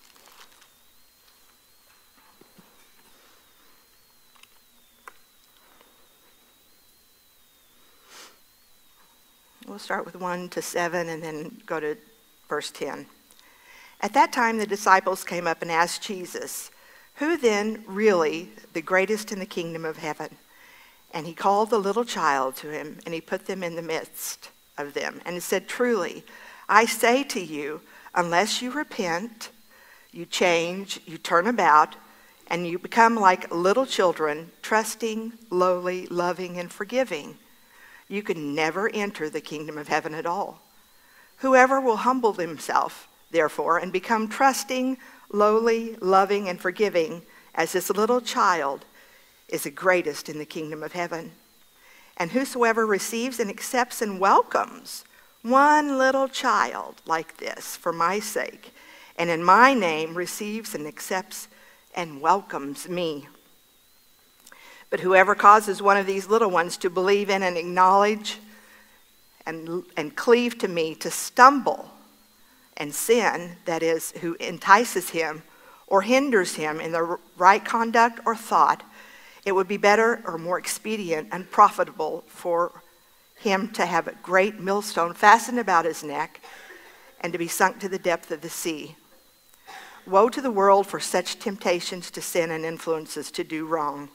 We'll start with one to seven and then go to verse ten. At that time, the disciples came up and asked Jesus, "Who then really the greatest in the kingdom of heaven?" And he called the little child to him, and he put them in the midst of them, and he said, "Truly, I say to you, unless you repent, you change, you turn about, and you become like little children, trusting, lowly, loving, and forgiving, you can never enter the kingdom of heaven at all. Whoever will humble himself, therefore, and become trusting, lowly, loving, and forgiving as this little child is the greatest in the kingdom of heaven. And whosoever receives and accepts and welcomes one little child like this for my sake, and in my name receives and accepts and welcomes me. But whoever causes one of these little ones to believe in and acknowledge and, and cleave to me, to stumble and sin, that is, who entices him or hinders him in the right conduct or thought, it would be better or more expedient and profitable for him to have a great millstone fastened about his neck and to be sunk to the depth of the sea. Woe to the world for such temptations to sin and influences to do wrong."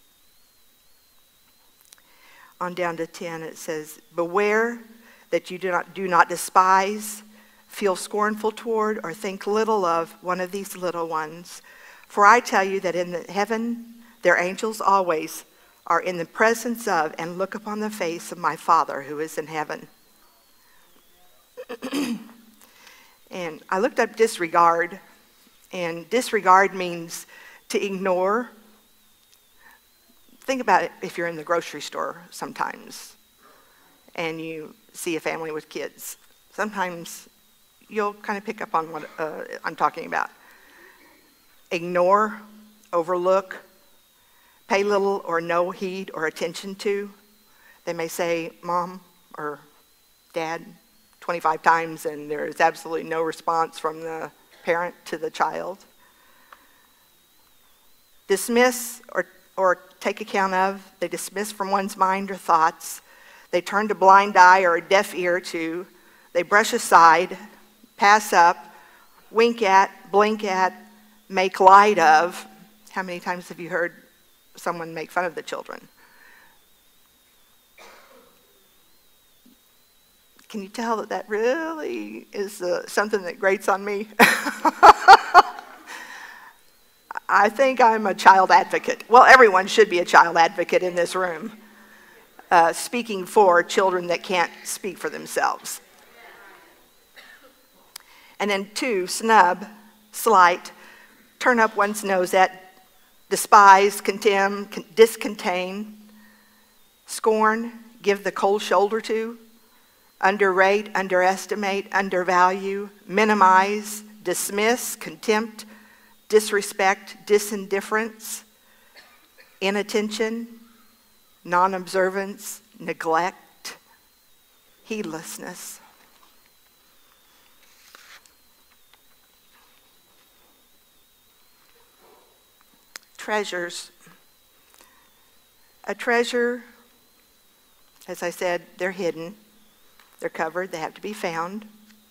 On down to ten, it says, "Beware that you do not, do not despise, feel scornful toward, or think little of one of these little ones. For I tell you that in the heaven their angels always are in the presence of and look upon the face of my Father who is in heaven." And I looked up disregard, and disregard means to ignore. Think about it if you're in the grocery store sometimes and you see a family with kids. Sometimes you'll kind of pick up on what uh, I'm talking about. Ignore, overlook, pay little or no heed or attention to. They may say mom or dad twenty-five times and there is absolutely no response from the parent to the child. Dismiss or, or take account of. They dismiss from one's mind or thoughts. They turn a blind eye or a deaf ear to. They brush aside, pass up, wink at, blink at, make light of. How many times have you heard someone make fun of the children? Can you tell that that really is uh, something that grates on me? I think I'm a child advocate. Well, everyone should be a child advocate in this room, uh, speaking for children that can't speak for themselves. And then two, snub, slight, turn up one's nose at, despise, contemn, con- discontain, scorn, give the cold shoulder to, underrate, underestimate, undervalue, minimize, dismiss, contempt, disrespect, disindifference. inattention, non-observance, neglect, heedlessness. Treasures. A treasure, as I said, they're hidden. They're covered. They have to be found.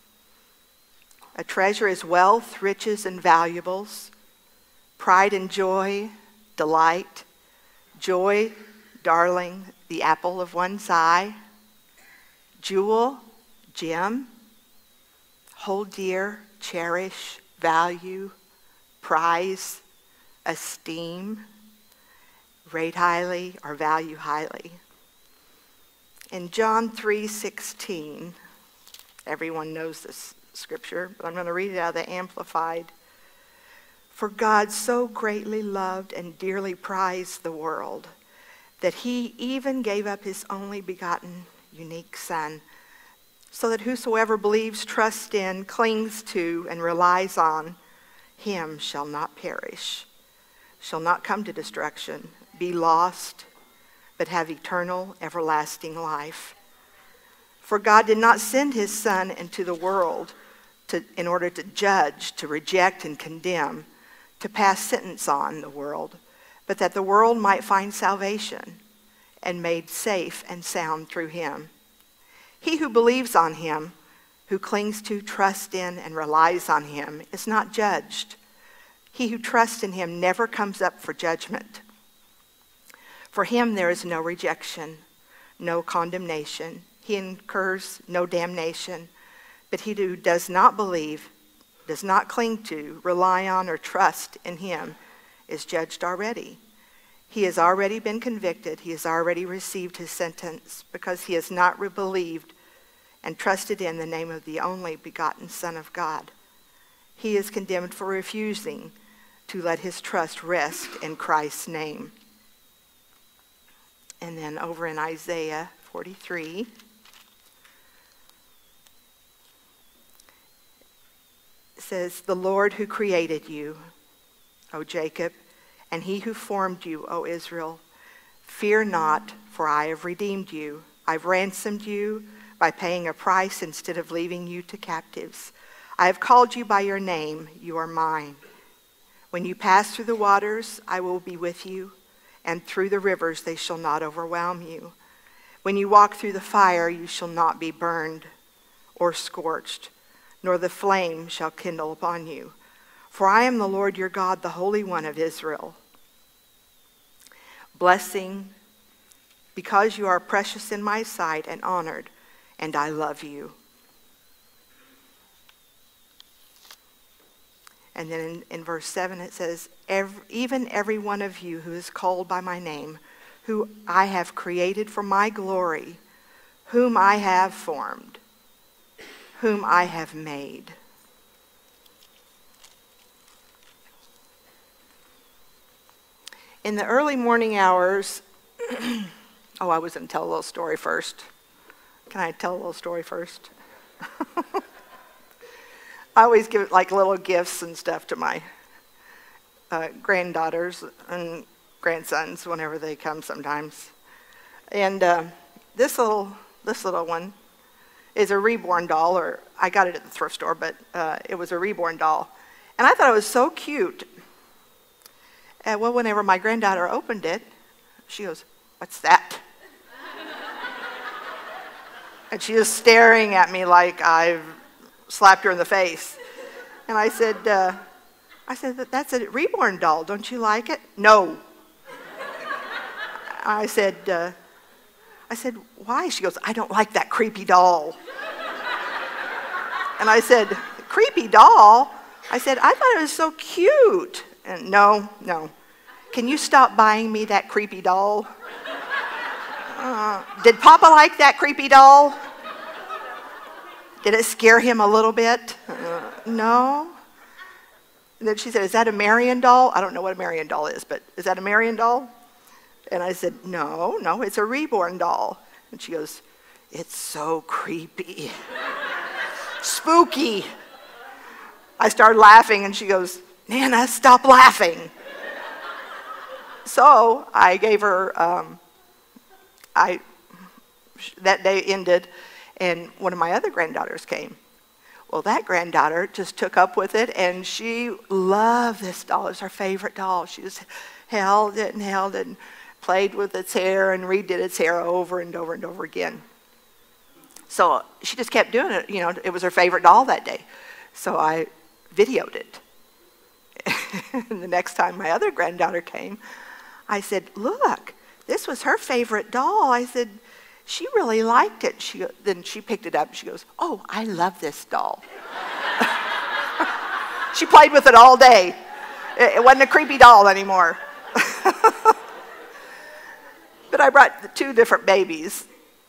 A treasure is wealth, riches, and valuables, pride and joy, delight, joy, darling, the apple of one's eye, jewel, gem, hold dear, cherish, value, prize, esteem, rate highly, or value highly. In John three sixteen, everyone knows this scripture, but I'm going to read it out of the Amplified. For God so greatly loved and dearly prized the world that he even gave up his only begotten, unique Son, so that whosoever believes, trusts in, clings to, and relies on him shall not perish, shall not come to destruction, be lost, but have eternal, everlasting life. For God did not send his Son into the world to, in order to judge, to reject and condemn, to pass sentence on the world, but that the world might find salvation and made safe and sound through him. He who believes on him, who clings to, trusts in, and relies on him, is not judged. He who trusts in him never comes up for judgment. For him there is no rejection, no condemnation. He incurs no damnation. But he who does not believe, does not cling to, rely on, or trust in him is judged already. He has already been convicted. He has already received his sentence because he has not believed and trusted in the name of the only begotten Son of God. He is condemned for refusing to let his trust rest in Christ's name. And then over in Isaiah forty-three, it says, the Lord who created you, O Jacob, and he who formed you, O Israel, fear not, for I have redeemed you. I've ransomed you by paying a price instead of leaving you to captives. I have called you by your name. You are mine. When you pass through the waters, I will be with you, and through the rivers they shall not overwhelm you. When you walk through the fire, you shall not be burned or scorched, nor the flame shall kindle upon you. For I am the Lord your God, the Holy One of Israel. Blessing, because you are precious in my sight and honored, and I love you. And then in, in verse seven it says, every, even every one of you who is called by my name, who I have created for my glory, whom I have formed, whom I have made. In the early morning hours, oh, I was going to tell a little story first. Can I tell a little story first? I always give like little gifts and stuff to my uh, granddaughters and grandsons whenever they come sometimes. And uh, this little this little one is a reborn doll, or I got it at the thrift store, but uh, it was a reborn doll. And I thought it was so cute. And well, whenever my granddaughter opened it, she goes, "What's that?" And she was staring at me like I've slapped her in the face. And I said, uh, I said, that's a reborn doll. Don't you like it? No. I said, uh, I said, why? She goes, I don't like that creepy doll. And I said, creepy doll? I said, I thought it was so cute. And no, no. Can you stop buying me that creepy doll? Uh, did Papa like that creepy doll? Did it scare him a little bit? Uh, no. And then she said, is that a Marion doll? I don't know what a Marion doll is, but is that a Marion doll? And I said, no, no, it's a reborn doll. And she goes, it's so creepy. Spooky. I started laughing, and she goes, Nana, stop laughing. So I gave her, um, I, that day ended, and one of my other granddaughters came. Well, that granddaughter just took up with it, and she loved this doll. It was her favorite doll. She just held it and held it and played with its hair and redid its hair over and over and over again. So she just kept doing it. You know, it was her favorite doll that day. So I videoed it. And the next time my other granddaughter came, I said, look, this was her favorite doll. I said, she really liked it. She, then she picked it up and she goes, oh, I love this doll. She played with it all day. It, it wasn't a creepy doll anymore. But I brought the two different babies.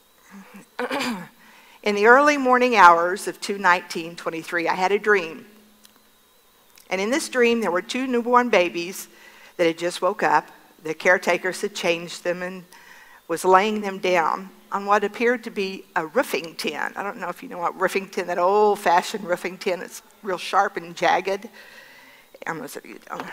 In the early morning hours of two nineteen twenty-three, I had a dream. And in this dream, there were two newborn babies that had just woke up. The caretakers had changed them and was laying them down on what appeared to be a roofing tin. I don't know if you know what roofing tin, that old-fashioned roofing tin. It's real sharp and jagged. I'm going to set you down.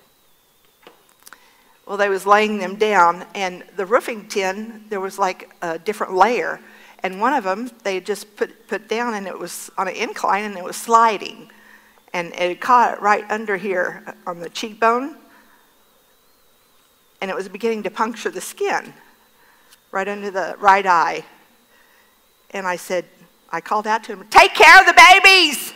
Well, they was laying them down, and the roofing tin, there was like a different layer. And one of them, they had just put, put down, and it was on an incline, and it was sliding. And it had caught right under here on the cheekbone, and it was beginning to puncture the skin right under the right eye. And I said, I called out to him, take care of the babies!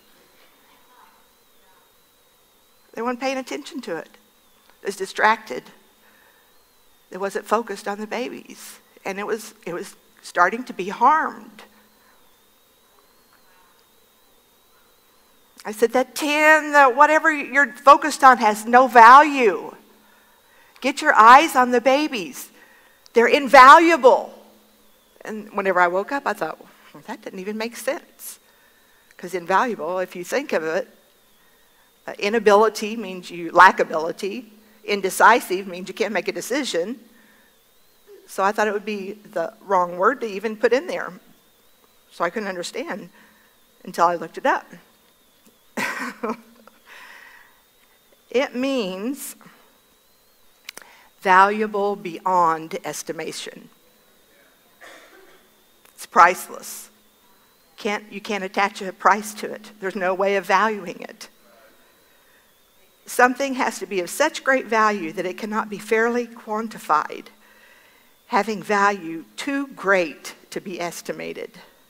They weren't paying attention to it. It was distracted. It wasn't focused on the babies. And it was, it was starting to be harmed. I said, that tin, that whatever you're focused on has no value. Get your eyes on the babies. They're invaluable. And whenever I woke up, I thought, well, that didn't even make sense. Because invaluable, if you think of it, uh, inability means you lack ability. Indecisive means you can't make a decision. So I thought it would be the wrong word to even put in there. So I couldn't understand until I looked it up. It means valuable beyond estimation. It's priceless. Can't, you can't attach a price to it. There's no way of valuing it. Something has to be of such great value that it cannot be fairly quantified, having value too great to be estimated.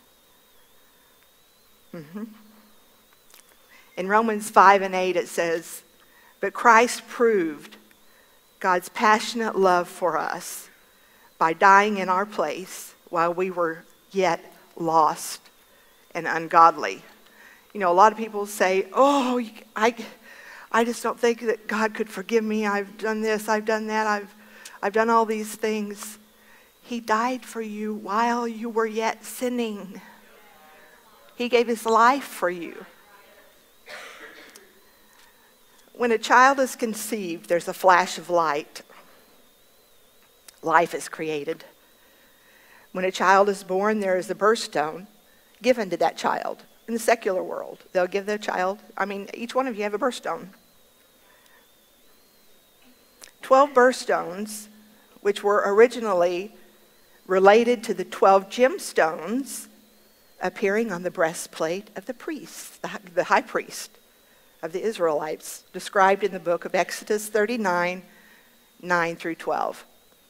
Mm-hmm. In Romans five and eight it says, but Christ proved God's passionate love for us by dying in our place while we were yet lost and ungodly. You know, a lot of people say, oh, I, I just don't think that God could forgive me. I've done this, I've done that, I've, I've done all these things. He died for you while you were yet sinning. He gave his life for you. When a child is conceived, there's a flash of light. Life is created. When a child is born, there is a birthstone given to that child. In the secular world, they'll give their child, I mean, each one of you have a birthstone. Twelve birthstones, which were originally related to the twelve gemstones appearing on the breastplate of the priest, the, the high priest of the Israelites, described in the book of Exodus thirty-nine, nine through twelve.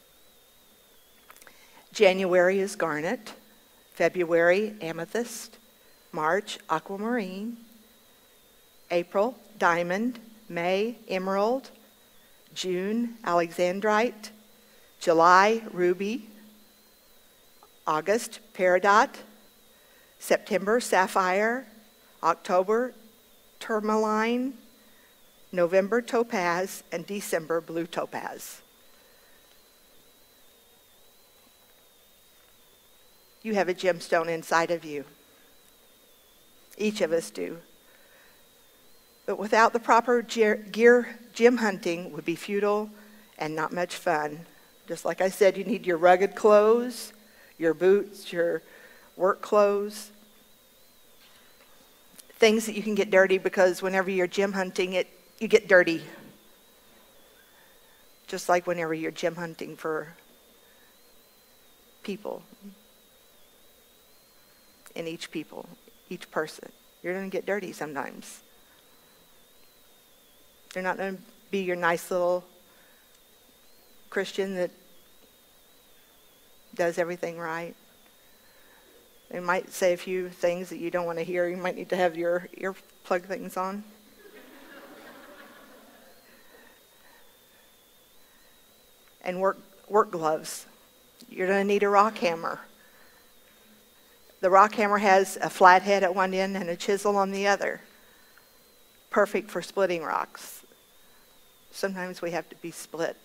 January is garnet, February amethyst, March aquamarine, April diamond, May emerald, June alexandrite, July ruby, August peridot, September sapphire, October tourmaline, November topaz, and December blue topaz. You have a gemstone inside of you. Each of us do. But without the proper gear, gem hunting would be futile and not much fun. Just like I said, you need your rugged clothes, your boots, your work clothes, things that you can get dirty, because whenever you're gem hunting, it you get dirty. Just like whenever you're gym hunting for people, in each people, each person, you're going to get dirty sometimes. They're not going to be your nice little Christian that does everything right. They might say a few things that you don't want to hear. You might need to have your earplug things on. And work, work gloves. You're going to need a rock hammer. The rock hammer has a flat head at one end and a chisel on the other. Perfect for splitting rocks. Sometimes we have to be split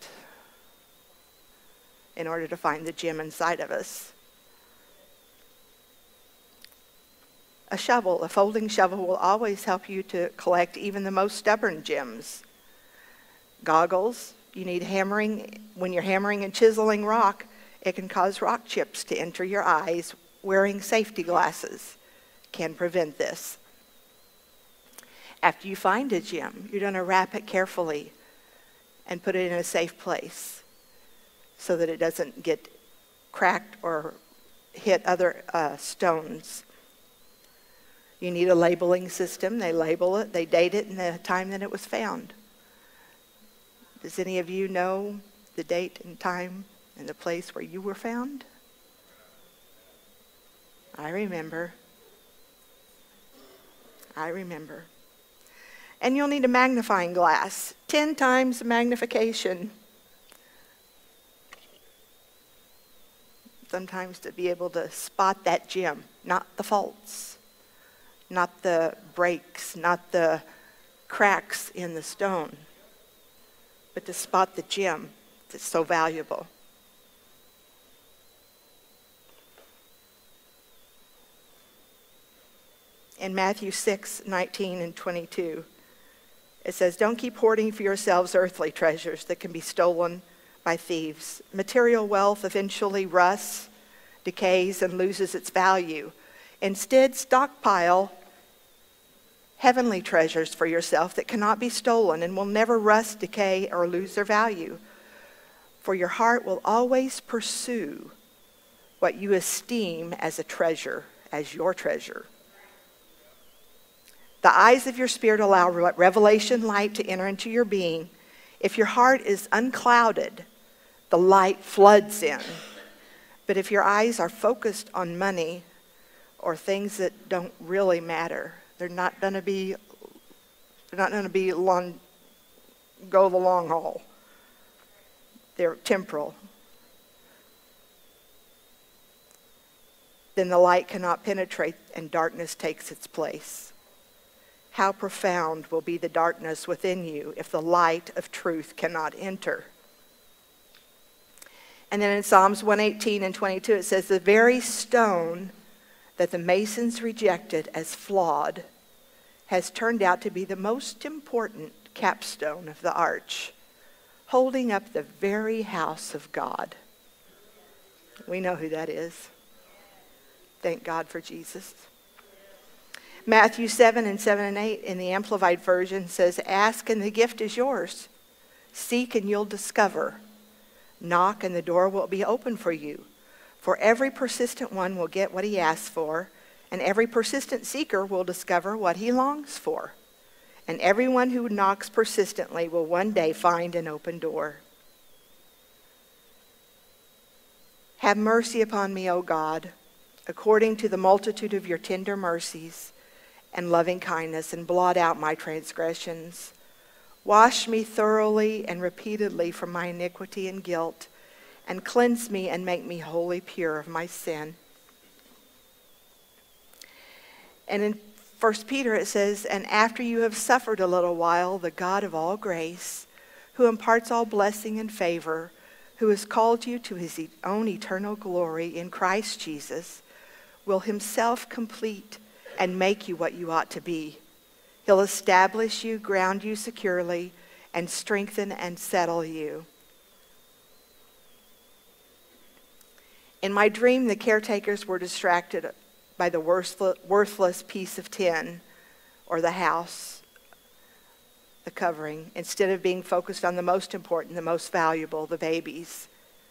in order to find the gem inside of us. A shovel, a folding shovel, will always help you to collect even the most stubborn gems. Goggles, you need hammering. When you're hammering and chiseling rock, it can cause rock chips to enter your eyes. Wearing safety glasses can prevent this. After you find a gem, you're going to wrap it carefully and put it in a safe place so that it doesn't get cracked or hit other uh, stones. You need a labeling system. They label it, they date it, and the time that it was found. Does any of you know the date and time and the place where you were found? I remember. I remember. And you'll need a magnifying glass, ten times magnification. Sometimes to be able to spot that gem, not the faults, not the breaks, not the cracks in the stone, but to spot the gem that's so valuable. In Matthew six, nineteen and twenty-two, it says, "Don't keep hoarding for yourselves earthly treasures that can be stolen by thieves. Material wealth eventually rusts, decays, and loses its value. Instead, stockpile heavenly treasures for yourself that cannot be stolen and will never rust, decay, or lose their value. For your heart will always pursue what you esteem as a treasure, as your treasure. The eyes of your spirit allow revelation light to enter into your being. If your heart is unclouded, the light floods in. But if your eyes are focused on money or things that don't really matter, they're not going to be, they're not going to be long, go the long haul. They're temporal. Then the light cannot penetrate and darkness takes its place. How profound will be the darkness within you if the light of truth cannot enter." And then in Psalms one eighteen and twenty-two, it says, "The very stone that the masons rejected as flawed has turned out to be the most important capstone of the arch, holding up the very house of God." We know who that is. Thank God for Jesus. Matthew seven and seven and eight in the Amplified Version says, "Ask and the gift is yours. Seek and you'll discover. Knock and the door will be open for you. For every persistent one will get what he asks for, and every persistent seeker will discover what he longs for. And everyone who knocks persistently will one day find an open door. Have mercy upon me, O God, according to the multitude of your tender mercies and loving kindness, and blot out my transgressions. Wash me thoroughly and repeatedly from my iniquity and guilt, and cleanse me and make me wholly pure of my sin." And in First Peter it says, "And after you have suffered a little while, the God of all grace, who imparts all blessing and favor, who has called you to his own eternal glory in Christ Jesus, will himself complete and make you what you ought to be. He'll establish you, ground you securely, and strengthen and settle you." In my dream, the caretakers were distracted by the worthless piece of tin, or the house, the covering, instead of being focused on the most important, the most valuable, the babies.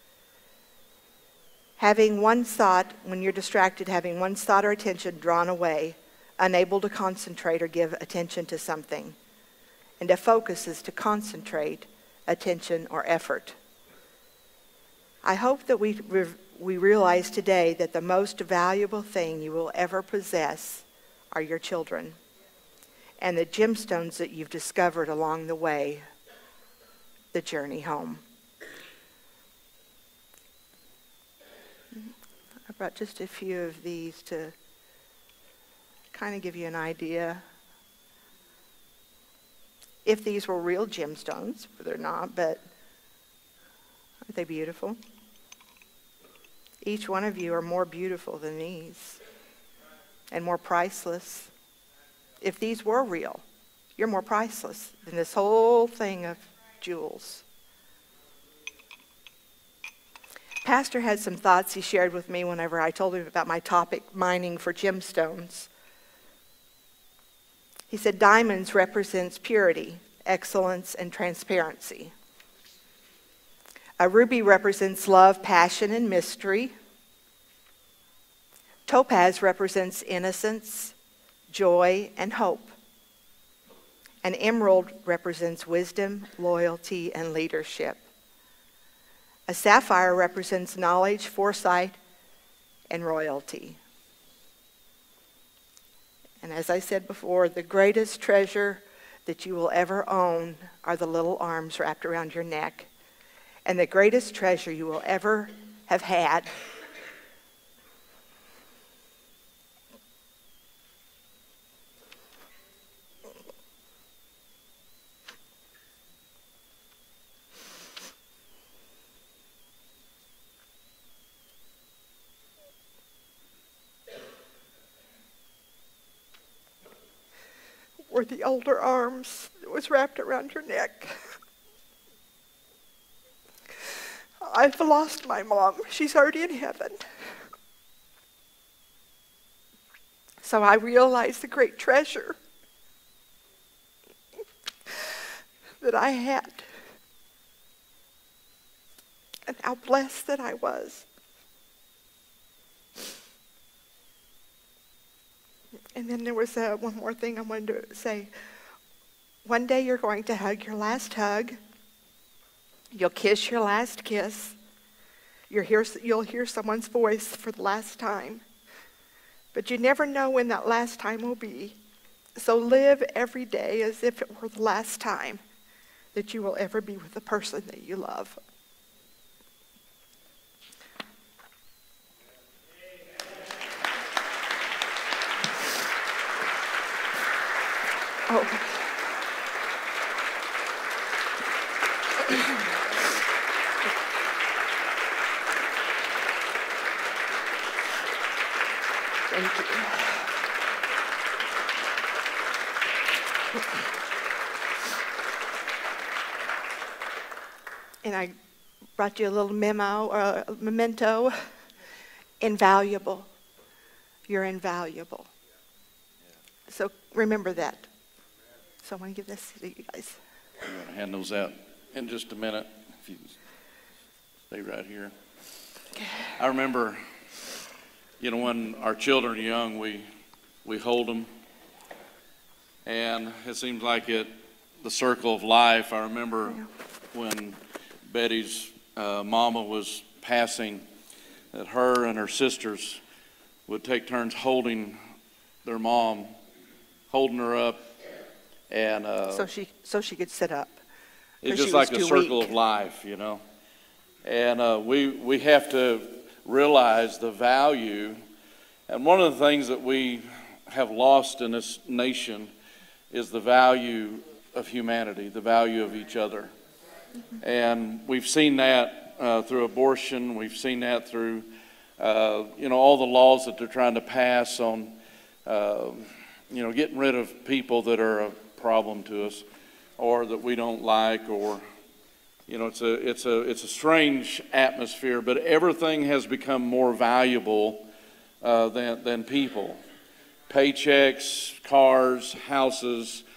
Having one thought, when you're distracted, having one thought or attention drawn away, unable to concentrate or give attention to something. And to focus is to concentrate attention or effort. I hope that we, we realize today that the most valuable thing you will ever possess are your children and the gemstones that you've discovered along the way, the journey home. I brought just a few of these to kind of give you an idea. If these were real gemstones, they're not, but aren't they beautiful? Each one of you are more beautiful than these and more priceless. If these were real, you're more priceless than this whole thing of jewels. Pastor had some thoughts he shared with me whenever I told him about my topic, mining for gemstones. He said diamonds represents purity, excellence, and transparency. A ruby represents love, passion, and mystery. Topaz represents innocence, joy, and hope. An emerald represents wisdom, loyalty, and leadership. A sapphire represents knowledge, foresight, and royalty. And as I said before, the greatest treasure that you will ever own are the little arms wrapped around your neck. And the greatest treasure you will ever have had were the older arms that was wrapped around your neck. I've lost my mom. She's already in heaven. So I realized the great treasure that I had and how blessed that I was. And then there was uh, one more thing I wanted to say. One day you're going to hug your last hug. You'll kiss your last kiss. You'll hear, you'll hear someone's voice for the last time. But you never know when that last time will be. So live every day as if it were the last time that you will ever be with the person that you love. Oh. Thank you. And I brought you a little memo or a memento. Invaluable. You're invaluable. So remember that. So I want to give this to you guys. I'm going to hand those out in just a minute. If you stay right here. I remember, you know, when our children are young, we we hold them, and it seems like it, the circle of life. I remember when Betty's uh, mama was passing, that her and her sisters would take turns holding their mom, holding her up. And uh, so she so she could sit up. It's just like a circle weak. of life, you know. And uh, we we have to realize the value. And one of the things that we have lost in this nation is the value of humanity, the value of each other. Mm-hmm. And we've seen that uh, through abortion. We've seen that through, uh, you know, all the laws that they're trying to pass on, uh, you know, getting rid of people that are a problem to us or that we don't like, or, you know, it's a, it's a, it's a strange atmosphere, but everything has become more valuable uh, than, than people. Paychecks, cars, houses,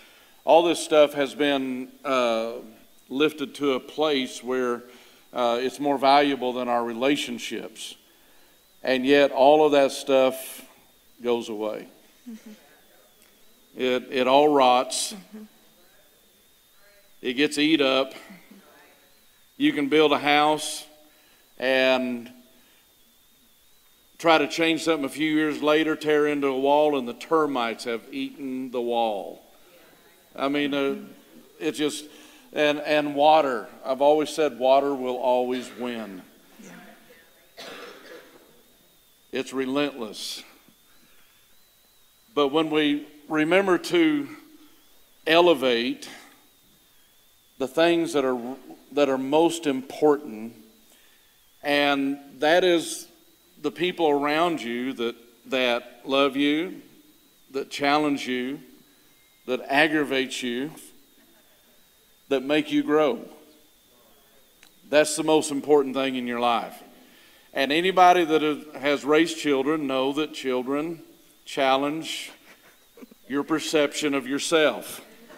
all this stuff has been uh, lifted to a place where uh, it's more valuable than our relationships. And yet all of that stuff goes away. Mm-hmm. It, it all rots. Mm-hmm. It gets eat up. Mm-hmm. You can build a house and try to change something a few years later, tear into a wall, and the termites have eaten the wall. I mean, uh, it's just, and, and water. I've always said water will always win. Yeah. It's relentless. But when we remember to elevate the things that are that are most important, and that is the people around you that that love you, that challenge you, that aggravate you, that make you grow. That's the most important thing in your life. And anybody that has raised children know that children challenge your perception of yourself.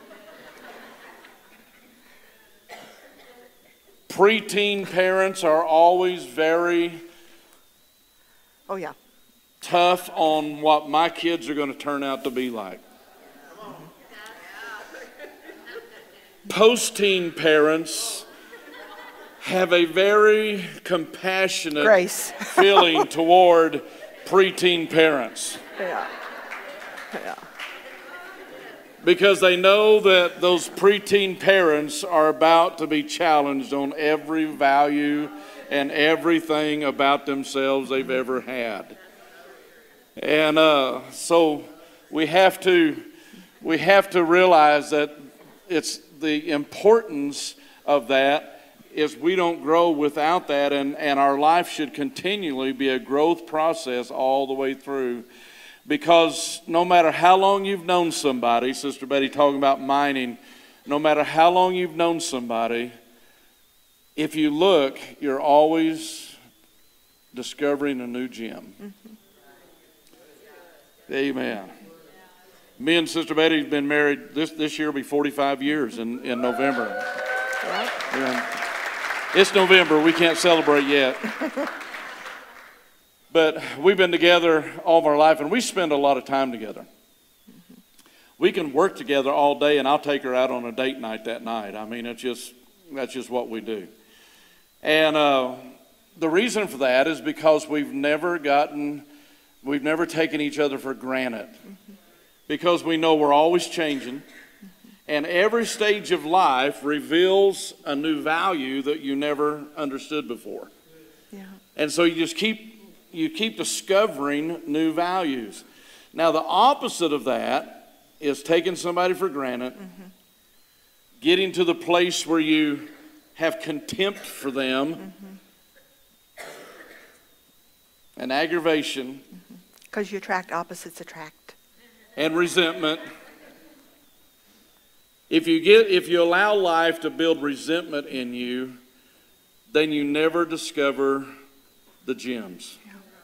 Preteen parents are always very oh yeah tough on what my kids are going to turn out to be like. Post-teen parents have a very compassionate Grace. feeling toward preteen parents. Yeah. Yeah. Because they know that those preteen parents are about to be challenged on every value and everything about themselves they've ever had. And uh, so we have to we have to realize that it's the importance of that is we don't grow without that, and, and our life should continually be a growth process all the way through. Because no matter how long you've known somebody, Sister Betty talking about mining, no matter how long you've known somebody, if you look, you're always discovering a new gem. Mm-hmm. Amen. Me and Sister Betty have been married, this, this year will be forty-five years in, in November. Right. And it's November, we can't celebrate yet. But we've been together all of our life, and we spend a lot of time together. Mm-hmm. We can work together all day, and I'll take her out on a date night that night. I mean, it's just that's just what we do. And uh, the reason for that is because we've never gotten, we've never taken each other for granted. Mm-hmm. Because we know we're always changing, mm-hmm. and every stage of life reveals a new value that you never understood before. Yeah. And so you just keep You keep discovering new values. Now, the opposite of that is taking somebody for granted, mm-hmm. getting to the place where you have contempt for them, mm-hmm. and aggravation. Because mm-hmm. you attract opposites attract. And resentment. If you get, if you allow life to build resentment in you, then you never discover the gems.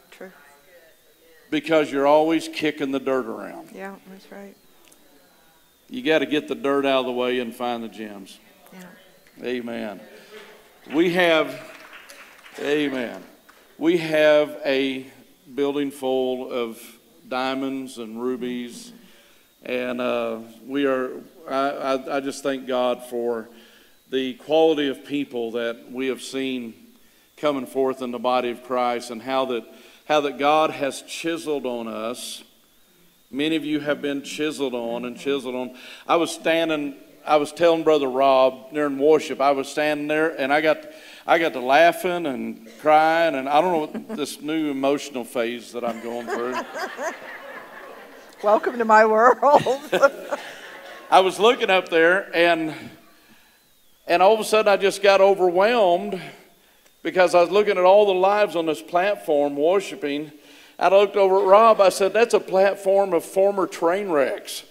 Because you're always kicking the dirt around. Yeah, that's right. You got to get the dirt out of the way and find the gems. Yeah. Amen. We have, amen. We have a building full of diamonds and rubies, and uh, we are. I, I, I just thank God for the quality of people that we have seen coming forth in the body of Christ, and how that. How that God has chiseled on us. Many of you have been chiseled on and chiseled on. I was standing, I was telling Brother Rob during worship, I was standing there and I got, I got to laughing and crying, and I don't know what this new emotional phase that I'm going through. Welcome to my world. I was looking up there, and and all of a sudden I just got overwhelmed. Because I was looking at all the lives on this platform worshiping. I looked over at Rob. I said, that's a platform of former train wrecks.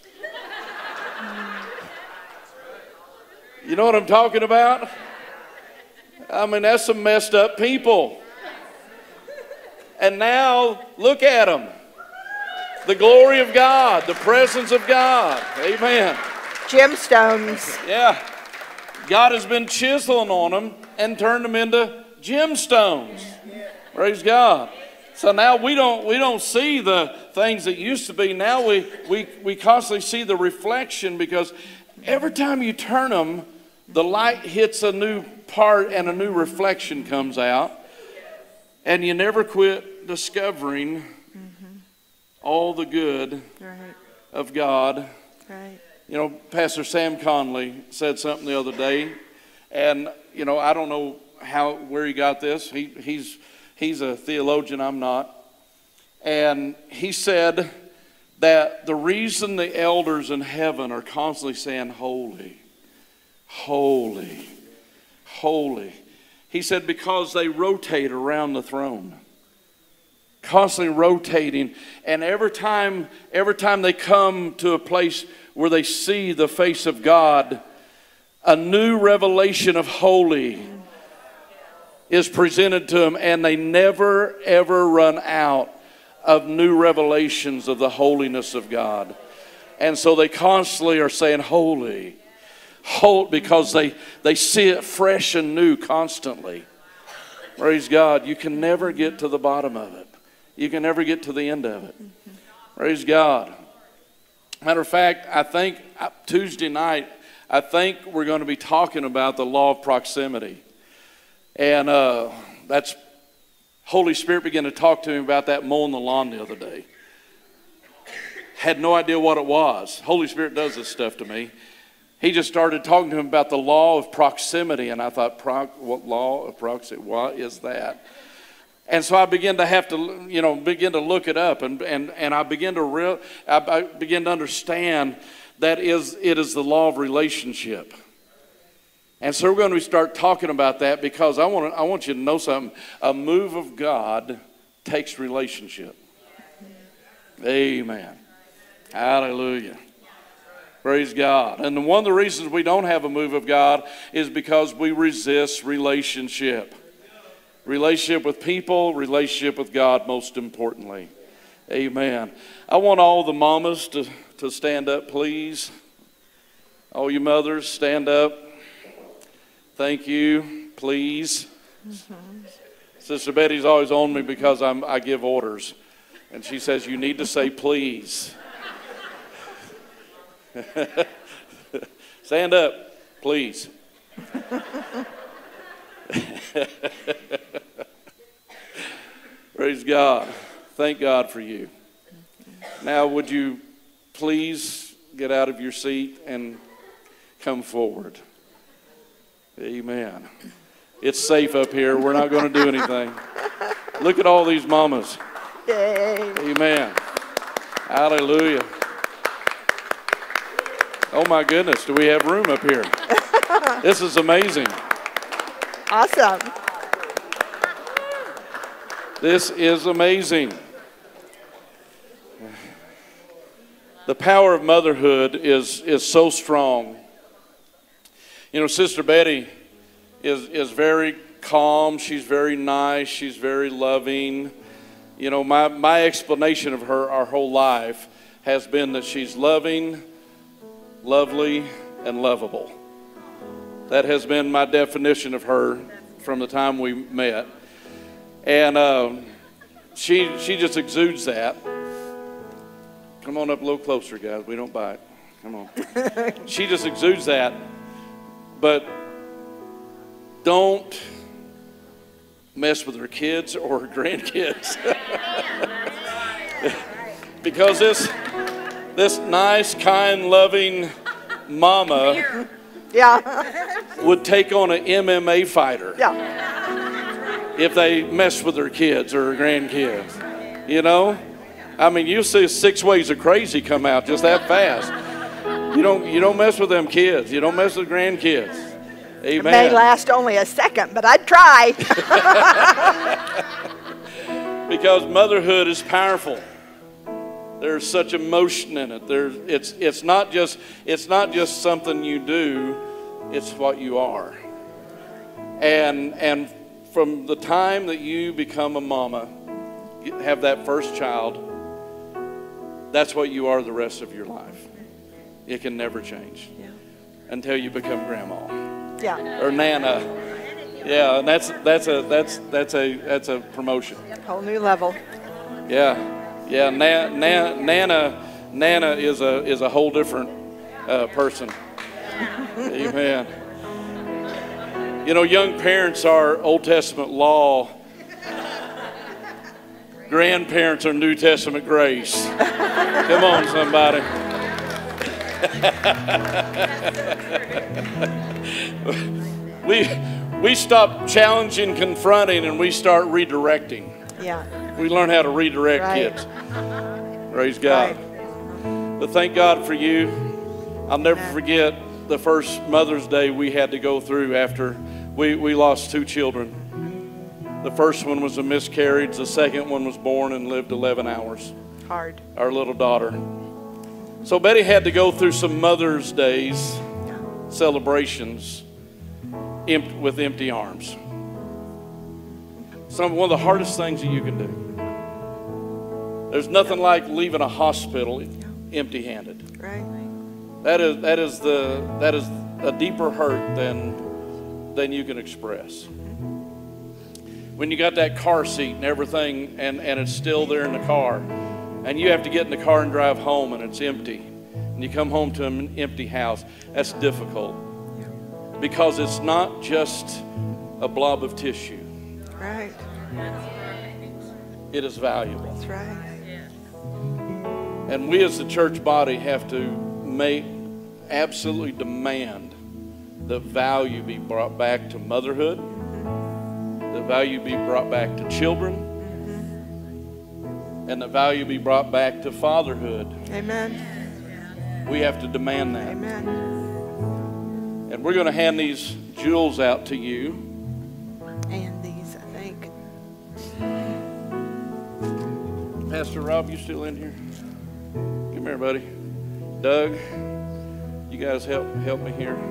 You know what I'm talking about? I mean, that's some messed up people. And now, look at them. The glory of God, the presence of God. Amen. Gemstones. Yeah. God has been chiseling on them and turned them into gemstones. Praise God. So now we don't we don't see the things that used to be. Now we we we constantly see the reflection, because every time you turn them, the light hits a new part and a new reflection comes out. And you never quit discovering mm-hmm. all the good right. of God. Right. You know, Pastor Sam Conley said something the other day, and you know, I don't know how where he got this. He he's he's a theologian, I'm not. And he said that the reason the elders in heaven are constantly saying holy, holy, holy. He said because they rotate around the throne. Constantly rotating, and every time every time they come to a place where they see the face of God, a new revelation of holy is presented to them, and they never ever run out of new revelations of the holiness of God. And so they constantly are saying holy, holy, because they they see it fresh and new constantly. Praise God. You can never get to the bottom of it. You can never get to the end of it. Mm-hmm. Praise God. Matter of fact, I think Tuesday night, I think we're going to be talking about the law of proximity. And uh, that's, Holy Spirit began to talk to me about that mowing the lawn the other day. Had no idea what it was. Holy Spirit does this stuff to me. He just started talking to him about the law of proximity. And I thought, Pro- what law of proximity? What is that? And so I began to have to, you know, begin to look it up, and and, and I began to real, I, I began to understand that is it is the law of relationship. And so we're going to start talking about that, because I want to, I want you to know something. A move of God takes relationship. Amen. Hallelujah. Praise God. And one of the reasons we don't have a move of God is because we resist relationship. Relationship with people, relationship with God, most importantly. Amen. I want all the mamas to, to stand up, please. All you mothers, stand up. Thank you, please. Mm-hmm. Sister Betty's always on me because I'm, I give orders. And she says, you need to say please. Stand up, please. Praise God. Thank God for you. Now, would you please get out of your seat and come forward? Amen. It's safe up here. We're not going to do anything. Look at all these mamas. Yay. Amen. Hallelujah. Oh my goodness, do we have room up here? This is amazing. Awesome. This is amazing. The power of motherhood is, is so strong. You know, Sister Betty is, is very calm. She's very nice. She's very loving. You know, my, my explanation of her our whole life has been that she's loving, lovely, and lovable. That has been my definition of her from the time we met. And uh, she she just exudes that. Come on up a little closer, guys. We don't bite. Come on. She just exudes that. But don't mess with her kids or her grandkids. Because this this nice, kind, loving mama yeah. would take on an M M A fighter. Yeah. If they mess with their kids or their grandkids. You know? I mean, you'll see six ways of crazy come out just that fast. You don't you don't mess with them kids. You don't mess with grandkids. Amen. It may last only a second, but I'd try. Because motherhood is powerful. There's such emotion in it. There's it's it's not just it's not just something you do, it's what you are. And and from the time that you become a mama, have that first child, that's what you are the rest of your life. It can never change Yeah. until you become grandma Yeah. or nana. Yeah, and that's that's a that's that's a that's a promotion. Whole new level. Yeah, yeah. Na, na, nana nana is a is a whole different uh, person. Amen. You know, young parents are Old Testament law. Grandparents are New Testament grace. Come on, somebody. we we stop challenging, confronting, and we start redirecting. Yeah. We learn how to redirect Right. kids. Praise God. But thank God for you. I'll never Amen. forget the first Mother's Day we had to go through after we, we lost two children. The first one was a miscarriage. The second one was born and lived eleven hours. Hard. Our little daughter. So Betty had to go through some Mother's Days celebrations empty, with empty arms. Some one of the hardest things that you can do. There's nothing like leaving a hospital empty-handed. Right. That is that is the that is a deeper hurt than than you can express. When you got that car seat and everything, and, and it's still there in the car, and you have to get in the car and drive home and it's empty, and you come home to an empty house, that's difficult. Because it's not just a blob of tissue. Right. It is valuable. That's right. And we as the church body have to make, absolutely demand that value be brought back to motherhood, the value be brought back to children, and the value be brought back to fatherhood. Amen. We have to demand that. Amen. And we're going to hand these jewels out to you. And these, I think. Pastor Rob, you still in here? Come here, buddy. Doug, you guys help help me here.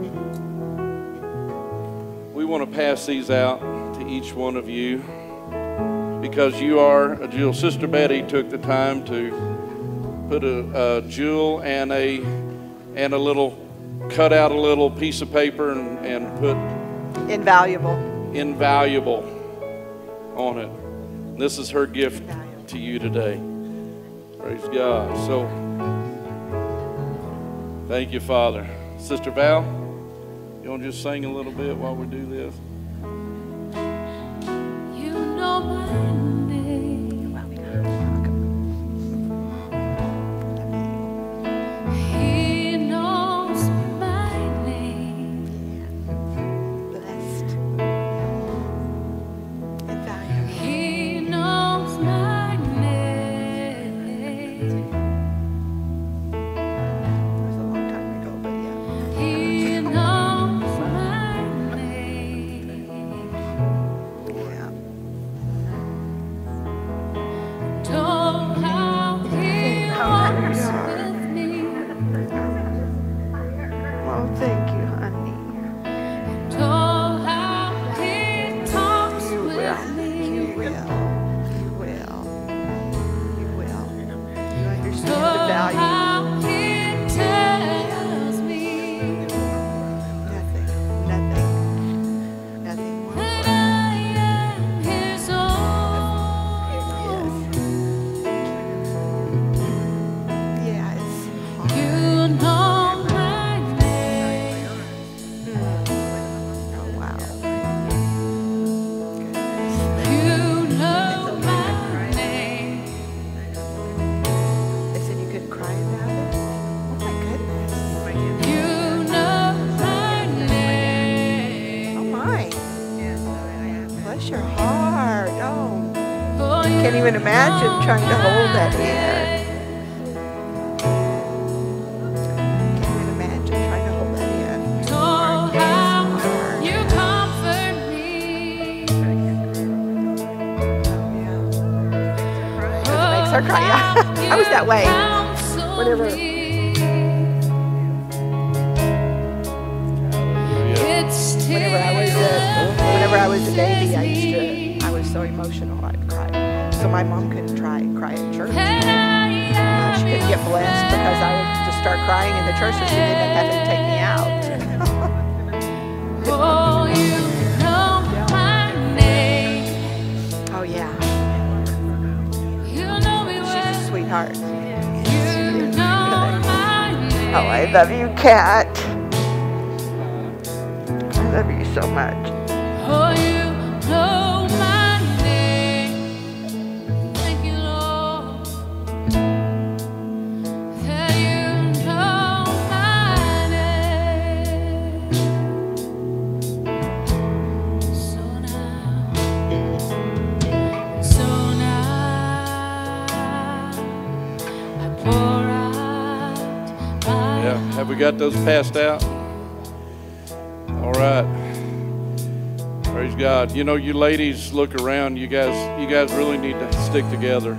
We want to pass these out to each one of you because you are a jewel. Sister Betty took the time to put a, a jewel and a and a little cut out a little piece of paper and, and put Invaluable. invaluable on it. This is her gift to you today. Praise God. So, thank you, Father. Sister Val, you want to just sing a little bit while we do this? You know my name. He knows my name. Blessed. Invaluable. He knows my name. It was a long time ago, but yeah. He knows my name. Yeah. Oh, how he walks with me. Oh, thank you, honey. Oh, how he talks You will. with You me. will. You will. You will. You understand the Oh, value. how he tells me Nothing. Nothing. Nothing more that important. I am his own. Yes. You know my name. Oh, wow. Goodness. You know my name. They said you couldn't cry about it? Oh, my goodness. You know my Oh, name. my. Bless your heart. Oh. Oh, Can't even imagine trying to hold that in. Can't even imagine trying to hold that in. Oh, how you comfort me. Yeah. Makes her cry. Yeah. I was that way. Whatever. Whenever I was a, whenever I was a baby, I used to, I was so emotional, I'd cry. So my mom couldn't try cry at church. Uh, she couldn't get blessed because I would just start crying in the church so she didn't have to take me out. Oh, you know my name. Oh, yeah. You know me She's a well. sweetheart. You know my name. Oh, I love you, Kat. I love you so much. Oh, you know my name. Thank you, Lord, that you know my name. So now, so now, I pour out my Yeah, have we got those passed out? All right. Praise God. You know, you ladies look around, you guys you guys really need to stick together.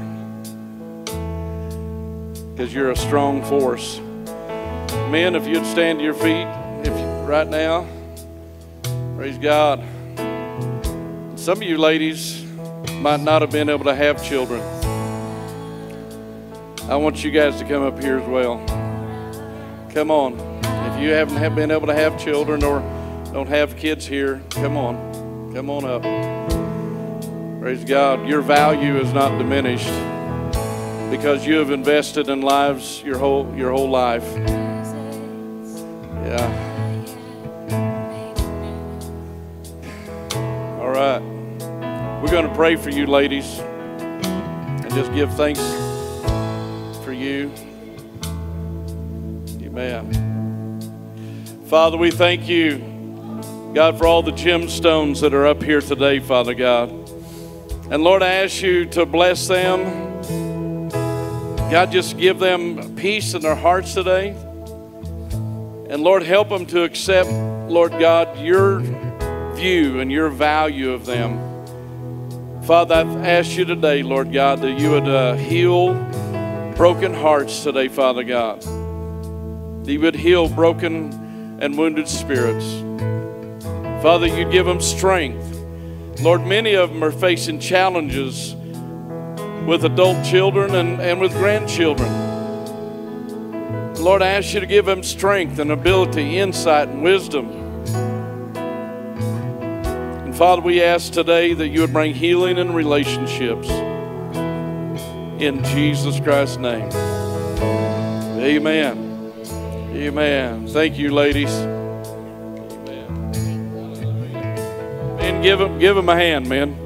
Because you're a strong force. Men, if you'd stand to your feet if you, right now. Praise God. Some of you ladies might not have been able to have children. I want you guys to come up here as well. Come on. If you haven't have been able to have children or don't have kids here, come on. Come on up. Praise God. Your value is not diminished because you have invested in lives your whole your whole life. Yeah. All right. We're going to pray for you, ladies, and just give thanks for you. Amen. Father, we thank you, God, for all the gemstones that are up here today, Father God. And Lord, I ask you to bless them. God, just give them peace in their hearts today. And Lord, help them to accept, Lord God, your view and your value of them. Father, I ask you today, Lord God, that you would uh, heal broken hearts today, Father God. That you would heal broken and wounded spirits. Father, you give them strength. Lord, many of them are facing challenges with adult children and, and with grandchildren. Lord, I ask you to give them strength and ability, insight and wisdom. And Father, we ask today that you would bring healing in relationships. In Jesus Christ's name. Amen. Amen. Thank you, ladies. Amen. And give them, give them a hand, man.